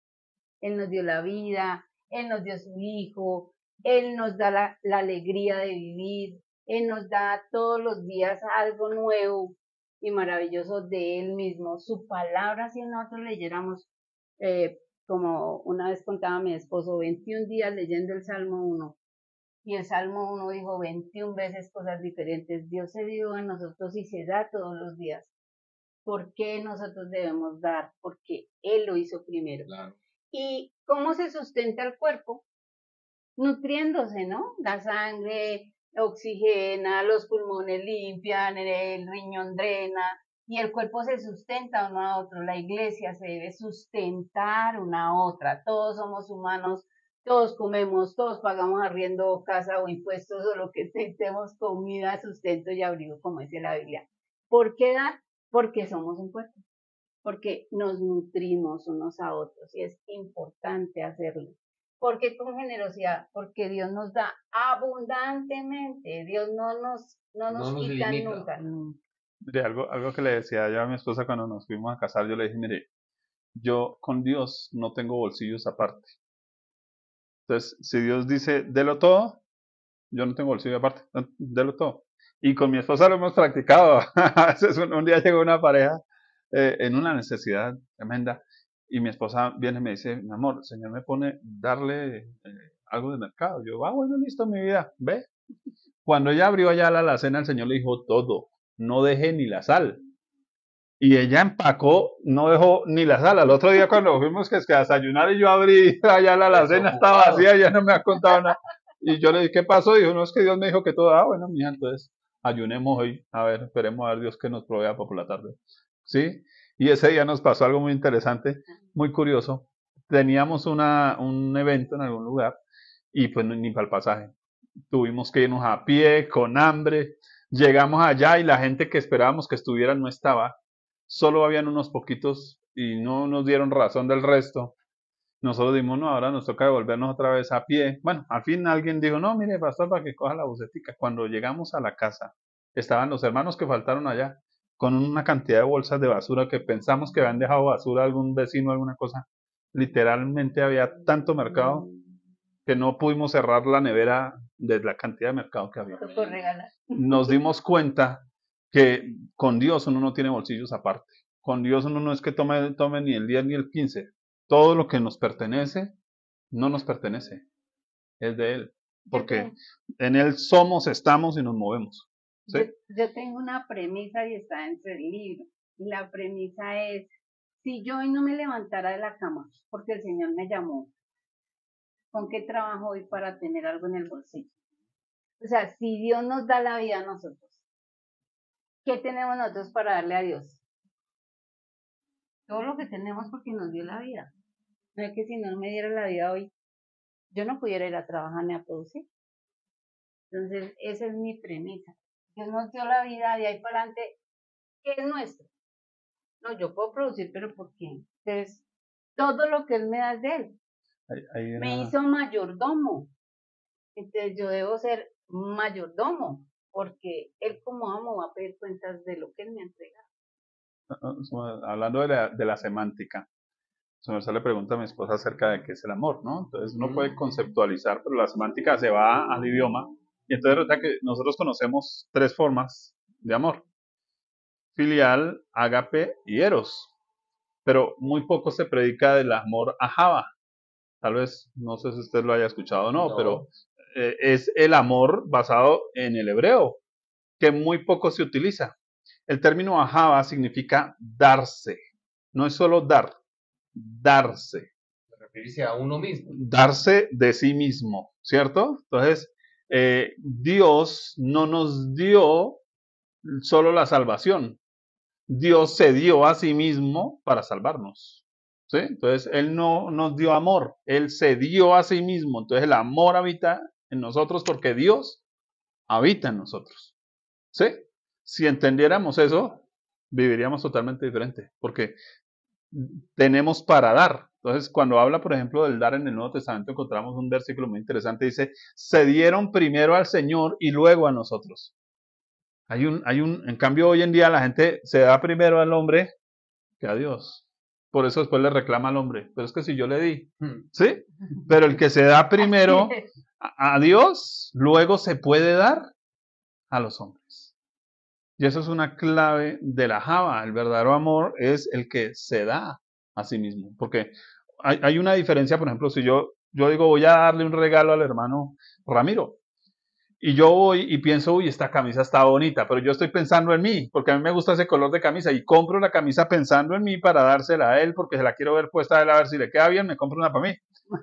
Él nos dio la vida, Él nos dio su hijo, Él nos da la, la alegría de vivir, Él nos da todos los días algo nuevo y maravilloso de Él mismo. Su palabra, si nosotros leyéramos, eh, como una vez contaba mi esposo, veintiún días leyendo el Salmo uno, y el Salmo uno dijo veintiún veces cosas diferentes. Dios se dio a nosotros y se da todos los días. ¿Por qué nosotros debemos dar? Porque Él lo hizo primero. Claro. ¿Y cómo se sustenta el cuerpo? Nutriéndose, ¿no? La sangre oxigena, los pulmones limpian, el riñón drena, y el cuerpo se sustenta uno a otro. La iglesia se debe sustentar una a otra. Todos somos humanos, todos comemos, todos pagamos arriendo, casa o impuestos o lo que tengamos, comida, sustento y abrigo, como dice la Biblia. ¿Por qué dar? Porque somos un cuerpo, porque nos nutrimos unos a otros y es importante hacerlo. ¿Por qué con generosidad? Porque Dios nos da abundantemente, Dios no nos, no nos, no nos quita limita. nunca, nunca. Mire, algo, algo que le decía yo a mi esposa cuando nos fuimos a casar, yo le dije, mire, yo con Dios no tengo bolsillos aparte. Entonces, si Dios dice, délo todo, yo no tengo bolsillo aparte, délo todo. Y con mi esposa lo hemos practicado. A veces un, un día llegó una pareja eh, en una necesidad tremenda y mi esposa viene y me dice, mi amor, el Señor me pone darle eh, algo de mercado. Yo, ah, bueno, listo, mi vida, ve. Cuando ella abrió allá la alacena, el Señor le dijo todo, no deje ni la sal. Y ella empacó, no dejó ni la sal. Al otro día cuando fuimos que, es que a desayunar y yo abrí allá la alacena, estaba vacía, ya no me ha contado nada. Y yo le dije, ¿qué pasó? Dijo, no, es que Dios me dijo que todo, ah, bueno, mija, entonces ayunemos hoy, a ver, esperemos a ver Dios que nos provea para por la tarde. ¿Sí? Y ese día nos pasó algo muy interesante, muy curioso. Teníamos una, un evento en algún lugar y pues ni para el pasaje. Tuvimos que irnos a pie, con hambre. Llegamos allá y la gente que esperábamos que estuviera no estaba. Solo habían unos poquitos y no nos dieron razón del resto. Nosotros dimos, no, ahora nos toca devolvernos otra vez a pie. Bueno, al fin alguien dijo, no, mire, pastor, para que coja la bucetica. Cuando llegamos a la casa, estaban los hermanos que faltaron allá, con una cantidad de bolsas de basura que pensamos que habían dejado basura a algún vecino, alguna cosa. Literalmente había tanto mercado que no pudimos cerrar la nevera de la cantidad de mercado que había. Nos dimos cuenta que con Dios uno no tiene bolsillos aparte. Con Dios uno no es que tome, tome ni el diez ni el quince. Todo lo que nos pertenece no nos pertenece, es de Él. Yo Porque tengo, en Él somos, estamos y nos movemos. ¿Sí? yo, yo tengo una premisa y está dentro del libro. Y la premisa es, si yo hoy no me levantara de la cama porque el Señor me llamó, ¿con qué trabajo hoy para tener algo en el bolsillo? O sea, si Dios nos da la vida a nosotros, ¿qué tenemos nosotros para darle a Dios? Todo lo que tenemos porque nos dio la vida. No es que si no me diera la vida hoy, yo no pudiera ir a trabajar ni a producir. Entonces, esa es mi premisa. Dios nos dio la vida de ahí para adelante, ¿qué es nuestro? No, yo puedo producir, pero ¿por qué? Entonces, todo lo que Él me da es de Él. Hay, hay Me una- hizo mayordomo. Entonces, yo debo ser mayordomo, porque Él como amo va a pedir cuentas de lo que Él me ha entregado. hablando de la, de la semántica, se me le pregunta a mi esposa acerca de qué es el amor, ¿no? Entonces uno puede conceptualizar, pero la semántica se va al idioma, y entonces resulta que nosotros conocemos tres formas de amor: filial, ágape y eros, pero muy poco se predica del amor ajava. Tal vez, no sé si usted lo haya escuchado o no, No. pero eh, es el amor basado en el hebreo, que muy poco se utiliza. El término ajava significa darse, no es solo dar, darse, Referirse a uno mismo. darse de sí mismo, ¿cierto? Entonces, eh, Dios no nos dio solo la salvación, Dios se dio a sí mismo para salvarnos. ¿Sí? Entonces, Él no nos dio amor, Él se dio a sí mismo. Entonces, el amor habita en nosotros porque Dios habita en nosotros. ¿Sí? Si entendiéramos eso, viviríamos totalmente diferente, porque tenemos para dar. Entonces, cuando habla, por ejemplo, del dar en el Nuevo Testamento, encontramos un versículo muy interesante. Dice, se dieron primero al Señor y luego a nosotros. Hay un, hay un, en cambio, hoy en día la gente se da primero al hombre que a Dios. Por eso después le reclama al hombre. Pero es que si yo le di, ¿sí? Pero el que se da primero a, a Dios, luego se puede dar a los hombres. Y eso es una clave de la Java. El verdadero amor es el que se da a sí mismo. Porque hay, hay una diferencia, por ejemplo, si yo, yo digo voy a darle un regalo al hermano Ramiro. Y yo voy y pienso, uy, esta camisa está bonita, pero yo estoy pensando en mí, porque a mí me gusta ese color de camisa y compro la camisa pensando en mí para dársela a él, porque se la quiero ver puesta a él a ver si le queda bien, me compro una para mí.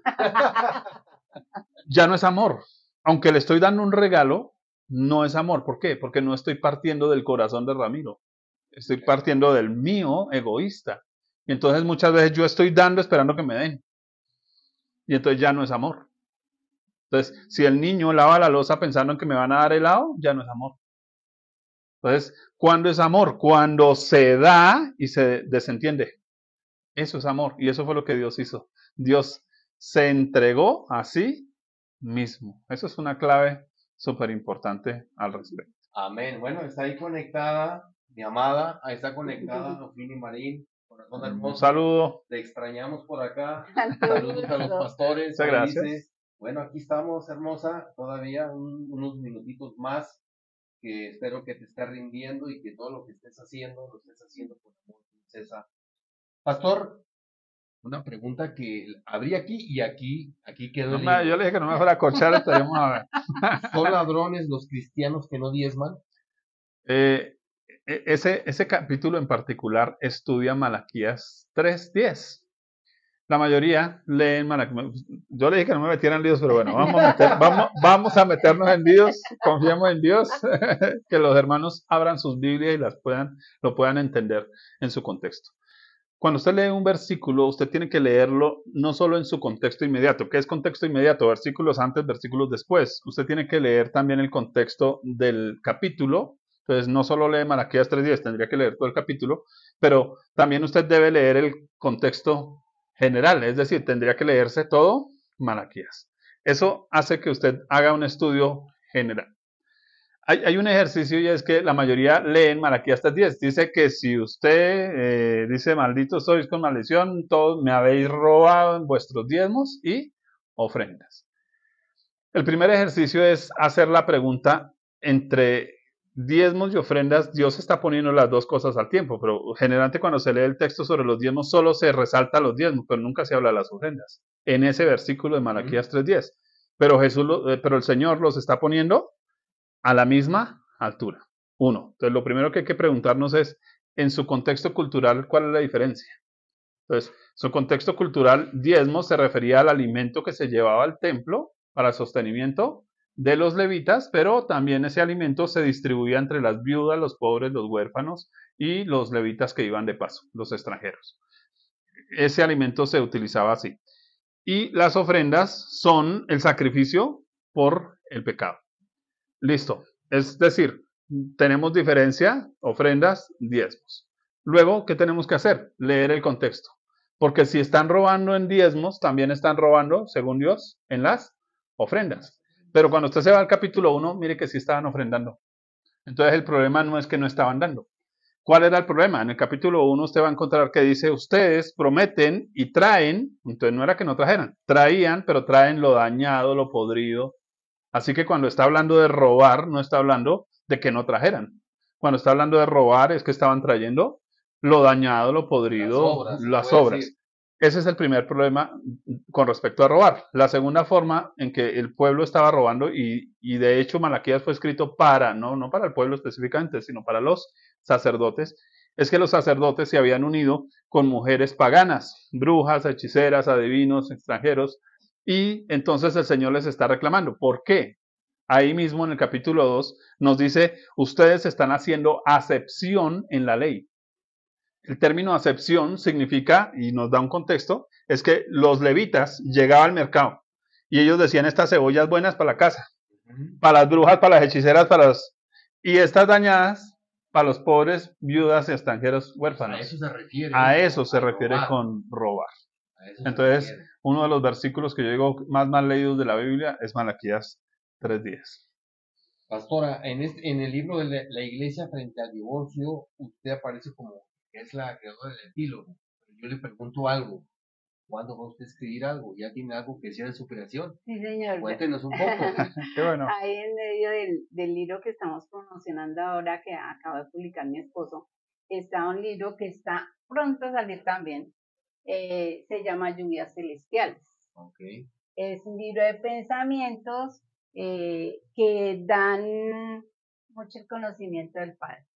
Ya no es amor. Aunque le estoy dando un regalo, no es amor. ¿Por qué? Porque no estoy partiendo del corazón de Ramiro. Estoy partiendo del mío egoísta. Y entonces muchas veces yo estoy dando esperando que me den. Y entonces ya no es amor. Entonces, si el niño lava la loza pensando en que me van a dar helado, ya no es amor. Entonces, ¿cuándo es amor? Cuando se da y se desentiende. Eso es amor. Y eso fue lo que Dios hizo. Dios se entregó a sí mismo. Eso es una clave súper importante al respecto. Amén. Bueno, está ahí conectada mi amada, ahí está conectada Ofini Marín, corazón hermoso. Un saludo. Te extrañamos por acá. Saludos a los pastores. Muchas gracias. Felices. Bueno, aquí estamos, hermosa, todavía un- unos minutitos más, que espero que te estés rindiendo y que todo lo que estés haciendo, lo estés haciendo con amor, princesa. Pastor, una pregunta que habría aquí y aquí, aquí quedó No el me- libro. yo le dije que no me fuera a corchar, estaríamos a ver. ¿Son ladrones los cristianos que no diezman? Eh, e- ese, ese capítulo en particular estudia Malaquías tres diez. La mayoría leen Malaquías. Yo le dije que no me metieran en líos, pero bueno, vamos a, meter- vamos, vamos a meternos en líos. Confiemos en Dios, que los hermanos abran sus Biblias y las puedan, lo puedan entender en su contexto. Cuando usted lee un versículo, usted tiene que leerlo no solo en su contexto inmediato. ¿Qué es contexto inmediato? Versículos antes, versículos después. Usted tiene que leer también el contexto del capítulo. Entonces, no solo lee Malaquías tres diez, tendría que leer todo el capítulo, pero también usted debe leer el contexto general, es decir, tendría que leerse todo Malaquías. Eso hace que usted haga un estudio general. Hay, hay un ejercicio y es que la mayoría leen Malaquías tres diez. Dice que si usted eh, dice, maldito sois con maldición, todos me habéis robado en vuestros diezmos y ofrendas. El primer ejercicio es hacer la pregunta entre diezmos y ofrendas. Dios está poniendo las dos cosas al tiempo, pero generalmente cuando se lee el texto sobre los diezmos solo se resalta los diezmos, pero nunca se habla de las ofrendas. en ese versículo de Malaquías tres diez. Pero Jesús, lo- eh, pero el Señor los está poniendo a la misma altura. Uno. Entonces, lo primero que hay que preguntarnos es, en su contexto cultural, ¿cuál es la diferencia? Entonces, su contexto cultural, diezmo se refería al alimento que se llevaba al templo para el sostenimiento de los levitas, pero también ese alimento se distribuía entre las viudas, los pobres, los huérfanos y los levitas que iban de paso, los extranjeros. Ese alimento se utilizaba así. Y las ofrendas son el sacrificio por el pecado. Listo. Es decir, tenemos diferencia, ofrendas, diezmos. Luego, ¿qué tenemos que hacer? Leer el contexto. Porque si están robando en diezmos, también están robando, según Dios, en las ofrendas. Pero cuando usted se va al capítulo uno, mire que sí estaban ofrendando. Entonces el problema no es que no estaban dando. ¿Cuál era el problema? En el capítulo uno usted va a encontrar que dice, ustedes prometen y traen, entonces no era que no trajeran, traían, pero traen lo dañado, lo podrido. Así que cuando está hablando de robar, no está hablando de que no trajeran. Cuando está hablando de robar, es que estaban trayendo lo dañado, lo podrido, Las obras, se las puede obras. decir. Ese es el primer problema con respecto a robar. La segunda forma en que el pueblo estaba robando, y, y de hecho Malaquías fue escrito para, no, no para el pueblo específicamente, sino para los sacerdotes, es que los sacerdotes se habían unido con mujeres paganas, brujas, hechiceras, adivinos, extranjeros, y entonces el Señor les está reclamando. ¿Por qué? Ahí mismo en el capítulo dos nos dice, ustedes están haciendo acepción en la ley. El término acepción significa, y nos da un contexto, es que los levitas llegaban al mercado y ellos decían, estas cebollas buenas para la casa, Ujú. para las brujas, para las hechiceras, para los... y estas dañadas para los pobres, viudas y extranjeros A huérfanos. eso se refiere. A ¿no? eso se A refiere robar. con robar. A eso se Entonces, refiere. uno de los versículos que yo digo más mal leídos de la Biblia es Malaquías tres diez. Pastora, en, este, en el libro de la, la iglesia frente al divorcio, usted aparece como que es la creadora del epílogo. Pero yo le pregunto algo. ¿Cuándo va usted a escribir algo? ¿Ya tiene algo que sea de su creación? Sí, señor. Cuéntenos un poco. Qué bueno. Ahí en medio del, del libro que estamos promocionando ahora, que acaba de publicar mi esposo, está un libro que está pronto a salir también. Eh, se llama Lluvias Celestiales. Okay. Es un libro de pensamientos eh, que dan mucho el conocimiento del Padre.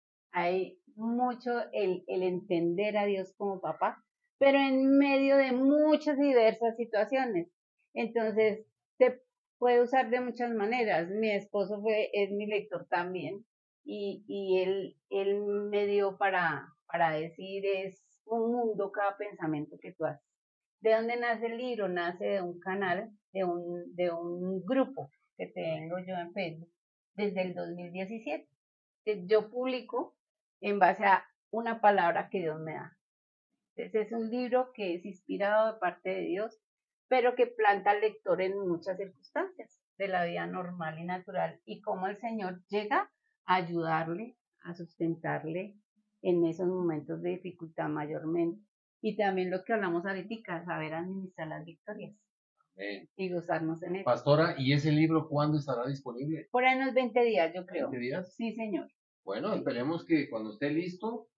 Hay mucho el, el entender a Dios como papá, pero en medio de muchas y diversas situaciones. Entonces, se puede usar de muchas maneras. Mi esposo fue, es mi lector también, y, y él, él me dio para, para decir, es un mundo cada pensamiento que tú haces. ¿De dónde nace el libro? Nace de un canal, de un, de un grupo que tengo yo en Facebook desde el dos mil diecisiete. Yo publico en base a una palabra que Dios me da. Entonces es un libro que es inspirado de parte de Dios, pero que planta al lector en muchas circunstancias de la vida normal y natural, y cómo el Señor llega a ayudarle, a sustentarle en esos momentos de dificultad mayormente. Y también lo que hablamos ahorita, saber administrar las victorias. Amén. Y gozarnos en eso. Pastora, ¿y ese libro cuándo estará disponible? Por ahí unos veinte días, yo creo. ¿veinte días? Sí, señor. Bueno, esperemos que cuando esté listo,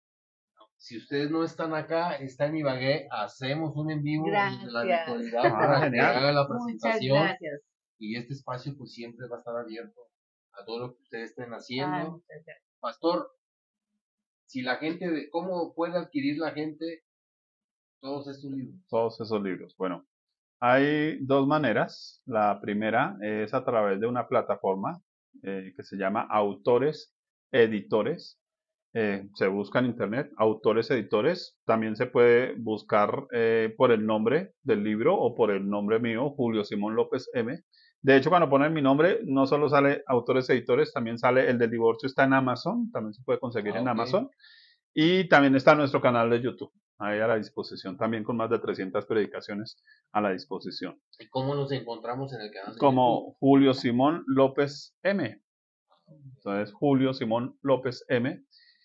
si ustedes no están acá, está en Ibagué, hacemos un en vivo de la Gracias. virtualidad Ah, para que genial. haga la Muchas presentación. gracias. Y este espacio pues siempre va a estar abierto a todo lo que ustedes estén Ah, haciendo. muchas gracias. Pastor, si la gente, de, ¿cómo puede adquirir la gente todos estos libros? Todos esos libros. Bueno, hay dos maneras. La primera es a través de una plataforma eh, que se llama Autores Editores. Eh, se busca en internet, Autores Editores. También se puede buscar eh, por el nombre del libro o por el nombre mío, Julio Simón López M. De hecho, cuando ponen mi nombre, no solo sale Autores Editores, también sale el del divorcio, está en Amazon, también se puede conseguir Ah, en ok. Amazon. Y también está nuestro canal de YouTube, ahí a la disposición, también con más de trescientas predicaciones a la disposición. ¿Y cómo nos encontramos en el canal de YouTube? Como Julio Simón López M. Entonces, Julio Simón López M.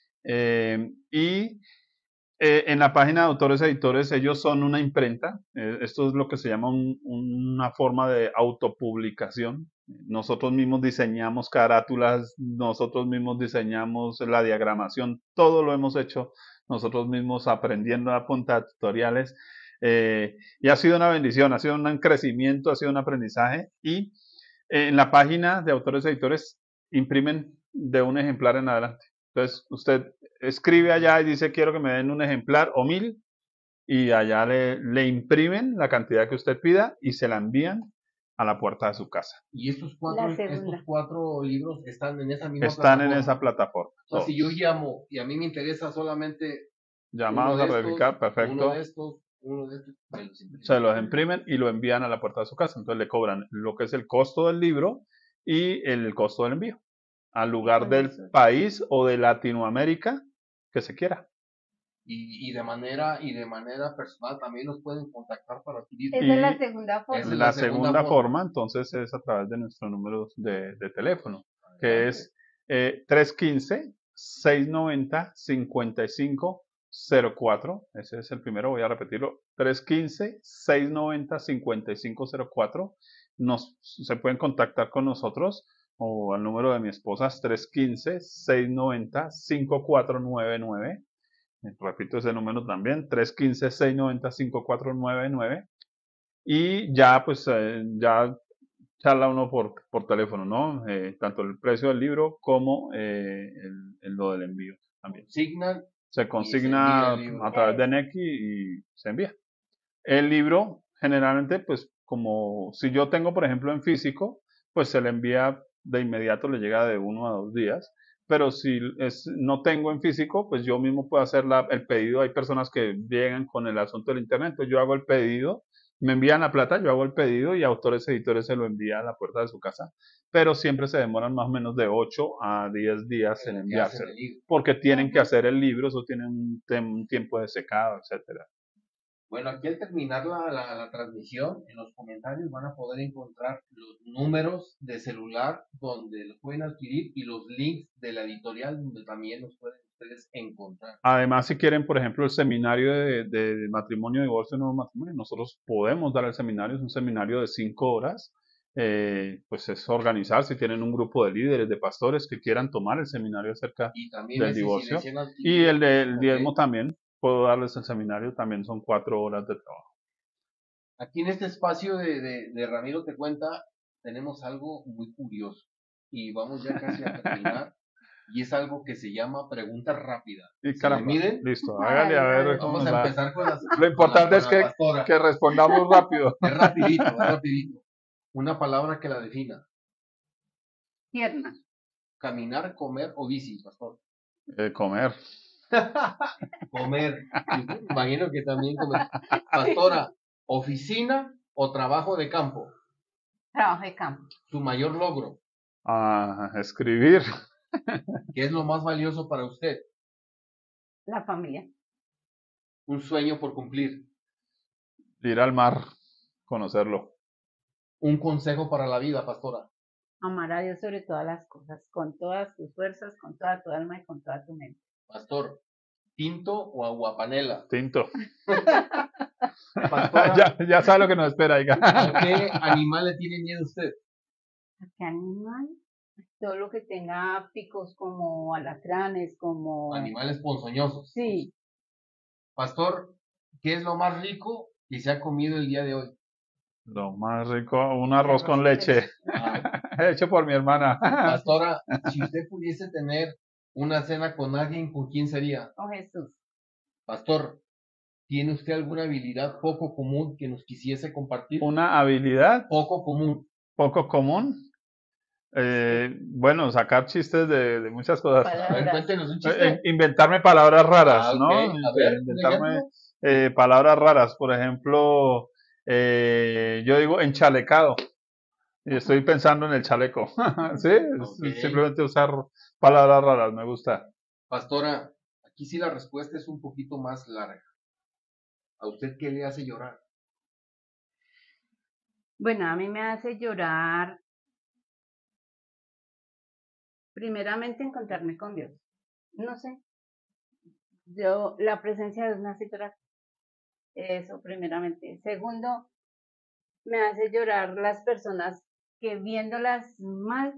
Eh, y eh, en la página de Autores Editores, ellos son una imprenta. Eh, esto es lo que se llama un- una forma de autopublicación. Nosotros mismos diseñamos carátulas, nosotros mismos diseñamos la diagramación, todo lo hemos hecho nosotros mismos aprendiendo a punta de tutoriales. Eh, y ha sido una bendición, ha sido un crecimiento, ha sido un aprendizaje. Y eh, en la página de autores editores imprimen de un ejemplar en adelante. Entonces, usted escribe allá y dice, quiero que me den un ejemplar o mil, y allá le, le imprimen la cantidad que usted pida y se la envían a la puerta de su casa. Y estos cuatro, La segunda. estos cuatro libros están en esa misma Están plataforma. en esa plataforma. O sea, si yo llamo y a mí me interesa solamente Llamados uno a de verificar, estos, perfecto. uno de estos, uno de estos, me los imprimen. Se los imprimen y lo envían a la puerta de su casa. Entonces le cobran lo que es el costo del libro y el costo del envío al lugar Con del eso. país o de Latinoamérica que se quiera. Y, y de manera y de manera personal también nos pueden contactar para adquirir. Esa es la Y segunda Esa forma. es la la segunda, segunda forma, forma. entonces, es a través de nuestro número de, de teléfono, que Adelante. es eh, tres uno cinco, seis nueve cero, cinco cinco cero cuatro. Ese es el primero, voy a repetirlo. tres uno cinco, seis nueve cero, cinco cinco cero cuatro. Nos, se pueden contactar con nosotros o al número de mi esposa es tres uno cinco, seis nueve cero, cinco cuatro nueve nueve. Repito ese número también, tres uno cinco, seis nueve cero, cinco cuatro nueve nueve. Y ya, pues, eh, ya charla uno por, por teléfono, ¿no? Eh, tanto el precio del libro como eh, el, el lo del envío también. Consignan Se y se envía consigna el libro. a través de Eso. Nequi y se envía. El libro, generalmente, pues, como si yo tengo, por ejemplo, en físico, pues se le envía de inmediato, le llega de uno a dos días. Pero si es, no tengo en físico, pues yo mismo puedo hacer la, el pedido. Hay personas que llegan con el asunto del internet, entonces yo hago el pedido, me envían la plata, yo hago el pedido y autores editores se lo envían a la puerta de su casa. Pero siempre se demoran más o menos de ocho a diez días en En el que hacen enviárselo, el libro. porque tienen que Ujú. hacer el libro, eso tiene un, tem- un tiempo de secado, etcétera. Bueno, aquí al terminar la, la, la transmisión, en los comentarios van a poder encontrar los números de celular donde los pueden adquirir y los links de la editorial donde también los pueden ustedes encontrar. Además, si quieren, por ejemplo, el seminario de, de matrimonio, divorcio, nuevo matrimonio, nosotros podemos dar el seminario, es un seminario de cinco horas. Eh, pues es organizar, si tienen un grupo de líderes, de pastores que quieran tomar el seminario acerca Y también del ese si divorcio. desean Y adquirir, el del ok. diezmo también, puedo darles el seminario, también son cuatro horas de trabajo. Aquí en este espacio de, de, de Ramiro Te Cuenta tenemos algo muy curioso y vamos ya casi a terminar y es algo que se llama pregunta rápida. Y ¿Se le caramba, miden? listo, hágale a Ay, a ver ver. cómo Vamos nos a va. empezar con, las, Lo con, la, importante con es la que, pastora. que respondamos rápido. Es rapidito, es rapidito. Una palabra que la defina. Tierna. Caminar, comer o bici, pastor. Eh, comer. Comer. Y usted me imagino que también comer. Pastora, oficina o trabajo de campo. Trabajo de campo. Su mayor logro. Ah, escribir. ¿Qué es lo más valioso para usted? La familia. Un sueño por cumplir. Ir al mar, conocerlo. Un consejo para la vida, pastora. Amar a Dios sobre todas las cosas, con todas tus fuerzas, con toda tu alma y con toda tu mente. Pastor, tinto o aguapanela. Tinto. Pastora, ya, ya sabe lo que nos espera, oiga. ¿a qué animal le tiene miedo usted? ¿A qué animal? Todo lo que tenga picos como alacranes, como... Animales ponzoñosos. Sí, Pastor, ¿qué es lo más rico que se ha comido el día de hoy? Lo más rico, un arroz arroz con con leche. Ah, Hecho por mi hermana. pastora, si usted pudiese tener una cena con alguien, ¿con quién sería? oh Jesús. Pastor, ¿tiene usted alguna habilidad poco común que nos quisiese compartir? Una habilidad Poco común. poco común. Eh, bueno, sacar chistes de, de muchas cosas. A ver, Palabras. cuéntenos un Eh, chiste. inventarme palabras raras, Ah, ok. ¿no? A Este, ver, un inventarme ejemplo. eh, palabras raras. Por ejemplo, eh, yo digo enchalecado y estoy pensando en el chaleco. Sí, es Ok. simplemente usar palabras raras, me gusta. Pastora, aquí sí la respuesta es un poquito más larga. ¿A usted qué le hace llorar? Bueno, a mí me hace llorar primeramente encontrarme con Dios. No sé, yo, la presencia de Dios me hace llorar. Eso primeramente. Segundo, me hace llorar las personas que viéndolas mal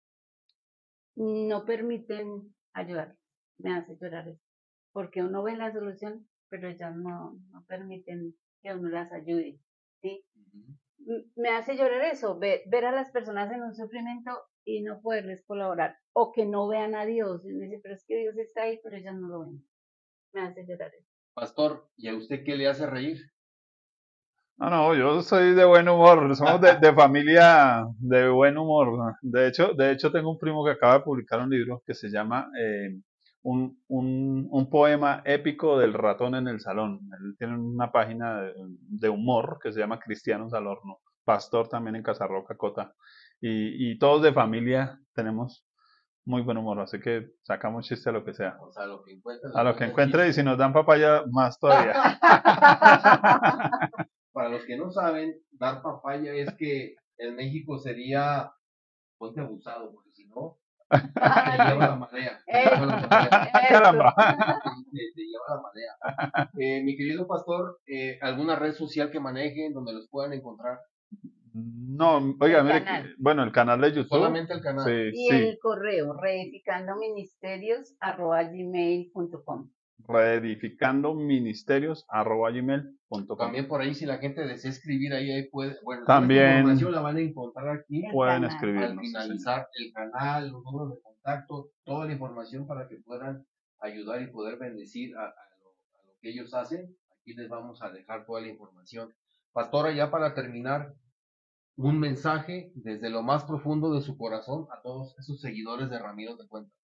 no permiten ayudar. Me hace llorar eso. Porque uno ve la solución, pero ellas no, no permiten que uno las ayude, ¿sí? Ujú. M- Me hace llorar eso, ver, ver a las personas en un sufrimiento y no poderles colaborar, o que no vean a Dios. Y uno dice, pero es que Dios está ahí, pero ellos no lo ven. Me hace llorar eso. Pastor, ¿y a usted qué le hace reír? No, no, yo soy de buen humor, somos de, de familia de buen humor, ¿no? De hecho, de hecho tengo un primo que acaba de publicar un libro que se llama eh, un, un, un poema épico del ratón en el salón. Él tiene una página de, de humor que se llama Cristiano Salorno, pastor también en Casarroca, Cota, y, y todos de familia tenemos muy buen humor, así que sacamos chiste a lo que sea. O sea, lo que encuentra, A le lo que cuenta encuentre y chiste. si nos dan papaya, más todavía. Para los que no saben, dar papaya es que en México sería ponte abusado, porque si no, te lleva la marea. Te lleva la marea. Caramba. Te, te lleva la marea. Eh, mi querido pastor, eh, ¿alguna red social que manejen donde los puedan encontrar? No, oiga, El mire, canal. que- bueno, el canal de YouTube. Solamente el canal. Sí, Y sí. el correo, reedificandoministerios arroba gmail punto com. Reedificando ministerios arroba gmail punto com. También por ahí, si la gente desea escribir ahí, ahí puede. Bueno, También toda esta información la van a encontrar aquí El pueden canal. al escribirnos. sí, finalizar el canal, los números de contacto, toda la información para que puedan ayudar y poder bendecir a, a lo, a lo que ellos hacen. Aquí les vamos a dejar toda la información. Pastora, ya para terminar, un mensaje desde lo más profundo de su corazón a todos esos seguidores de Ramiro Te Cuenta.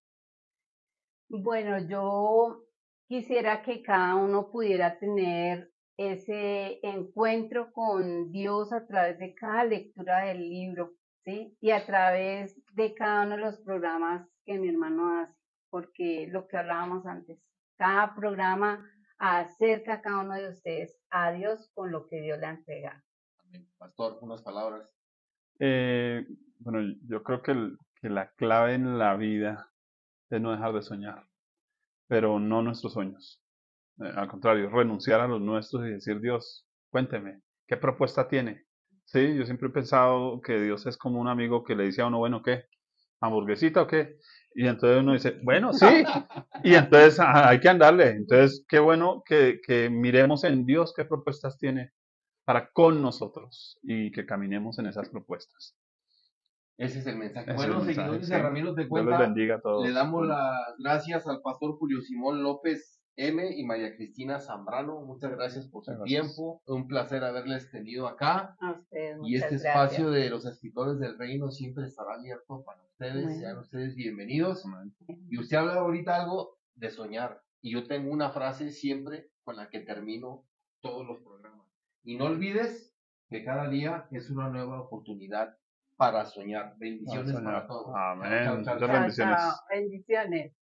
Bueno, yo quisiera que cada uno pudiera tener ese encuentro con Dios a través de cada lectura del libro, ¿sí? Y a través de cada uno de los programas que mi hermano hace, porque lo que hablábamos antes, cada programa acerca a cada uno de ustedes a Dios con lo que Dios le ha entregado. Amén. Pastor, unas palabras. Eh, bueno, yo creo que, el- que la clave en la vida es no dejar de soñar, pero no nuestros sueños. Eh, al contrario, renunciar a los nuestros y decir, Dios, cuénteme, ¿qué propuesta tiene? Sí, yo siempre he pensado que Dios es como un amigo que le dice a uno, bueno, ¿qué? ¿Hamburguesita o qué? Y entonces uno dice, bueno, sí. Y entonces ah, hay que andarle. Entonces, qué bueno que, que miremos en Dios qué propuestas tiene para con nosotros y que caminemos en esas propuestas. Ese es el mensaje. Ese es Bueno, el mensaje, seguidores sí. de Ramiro Te Dios Cuenta, los bendiga a todos. le damos las gracias al pastor Julio Simón López M y María Cristina Zambrano. Muchas gracias por su Muchas gracias. tiempo. Un placer haberles tenido acá. A ustedes, Y muchas este gracias. espacio de los escritores del reino siempre estará abierto para ustedes. Bueno. Sean ustedes bienvenidos. Amén. Y usted habla ahorita algo de soñar. Y yo tengo una frase siempre con la que termino todos los programas. Y no olvides que cada día es una nueva oportunidad para soñar. Bendiciones Para soñar. para todos. Amén. Chao, chao, Muchas chao. bendiciones. Chao, chao. Bendiciones.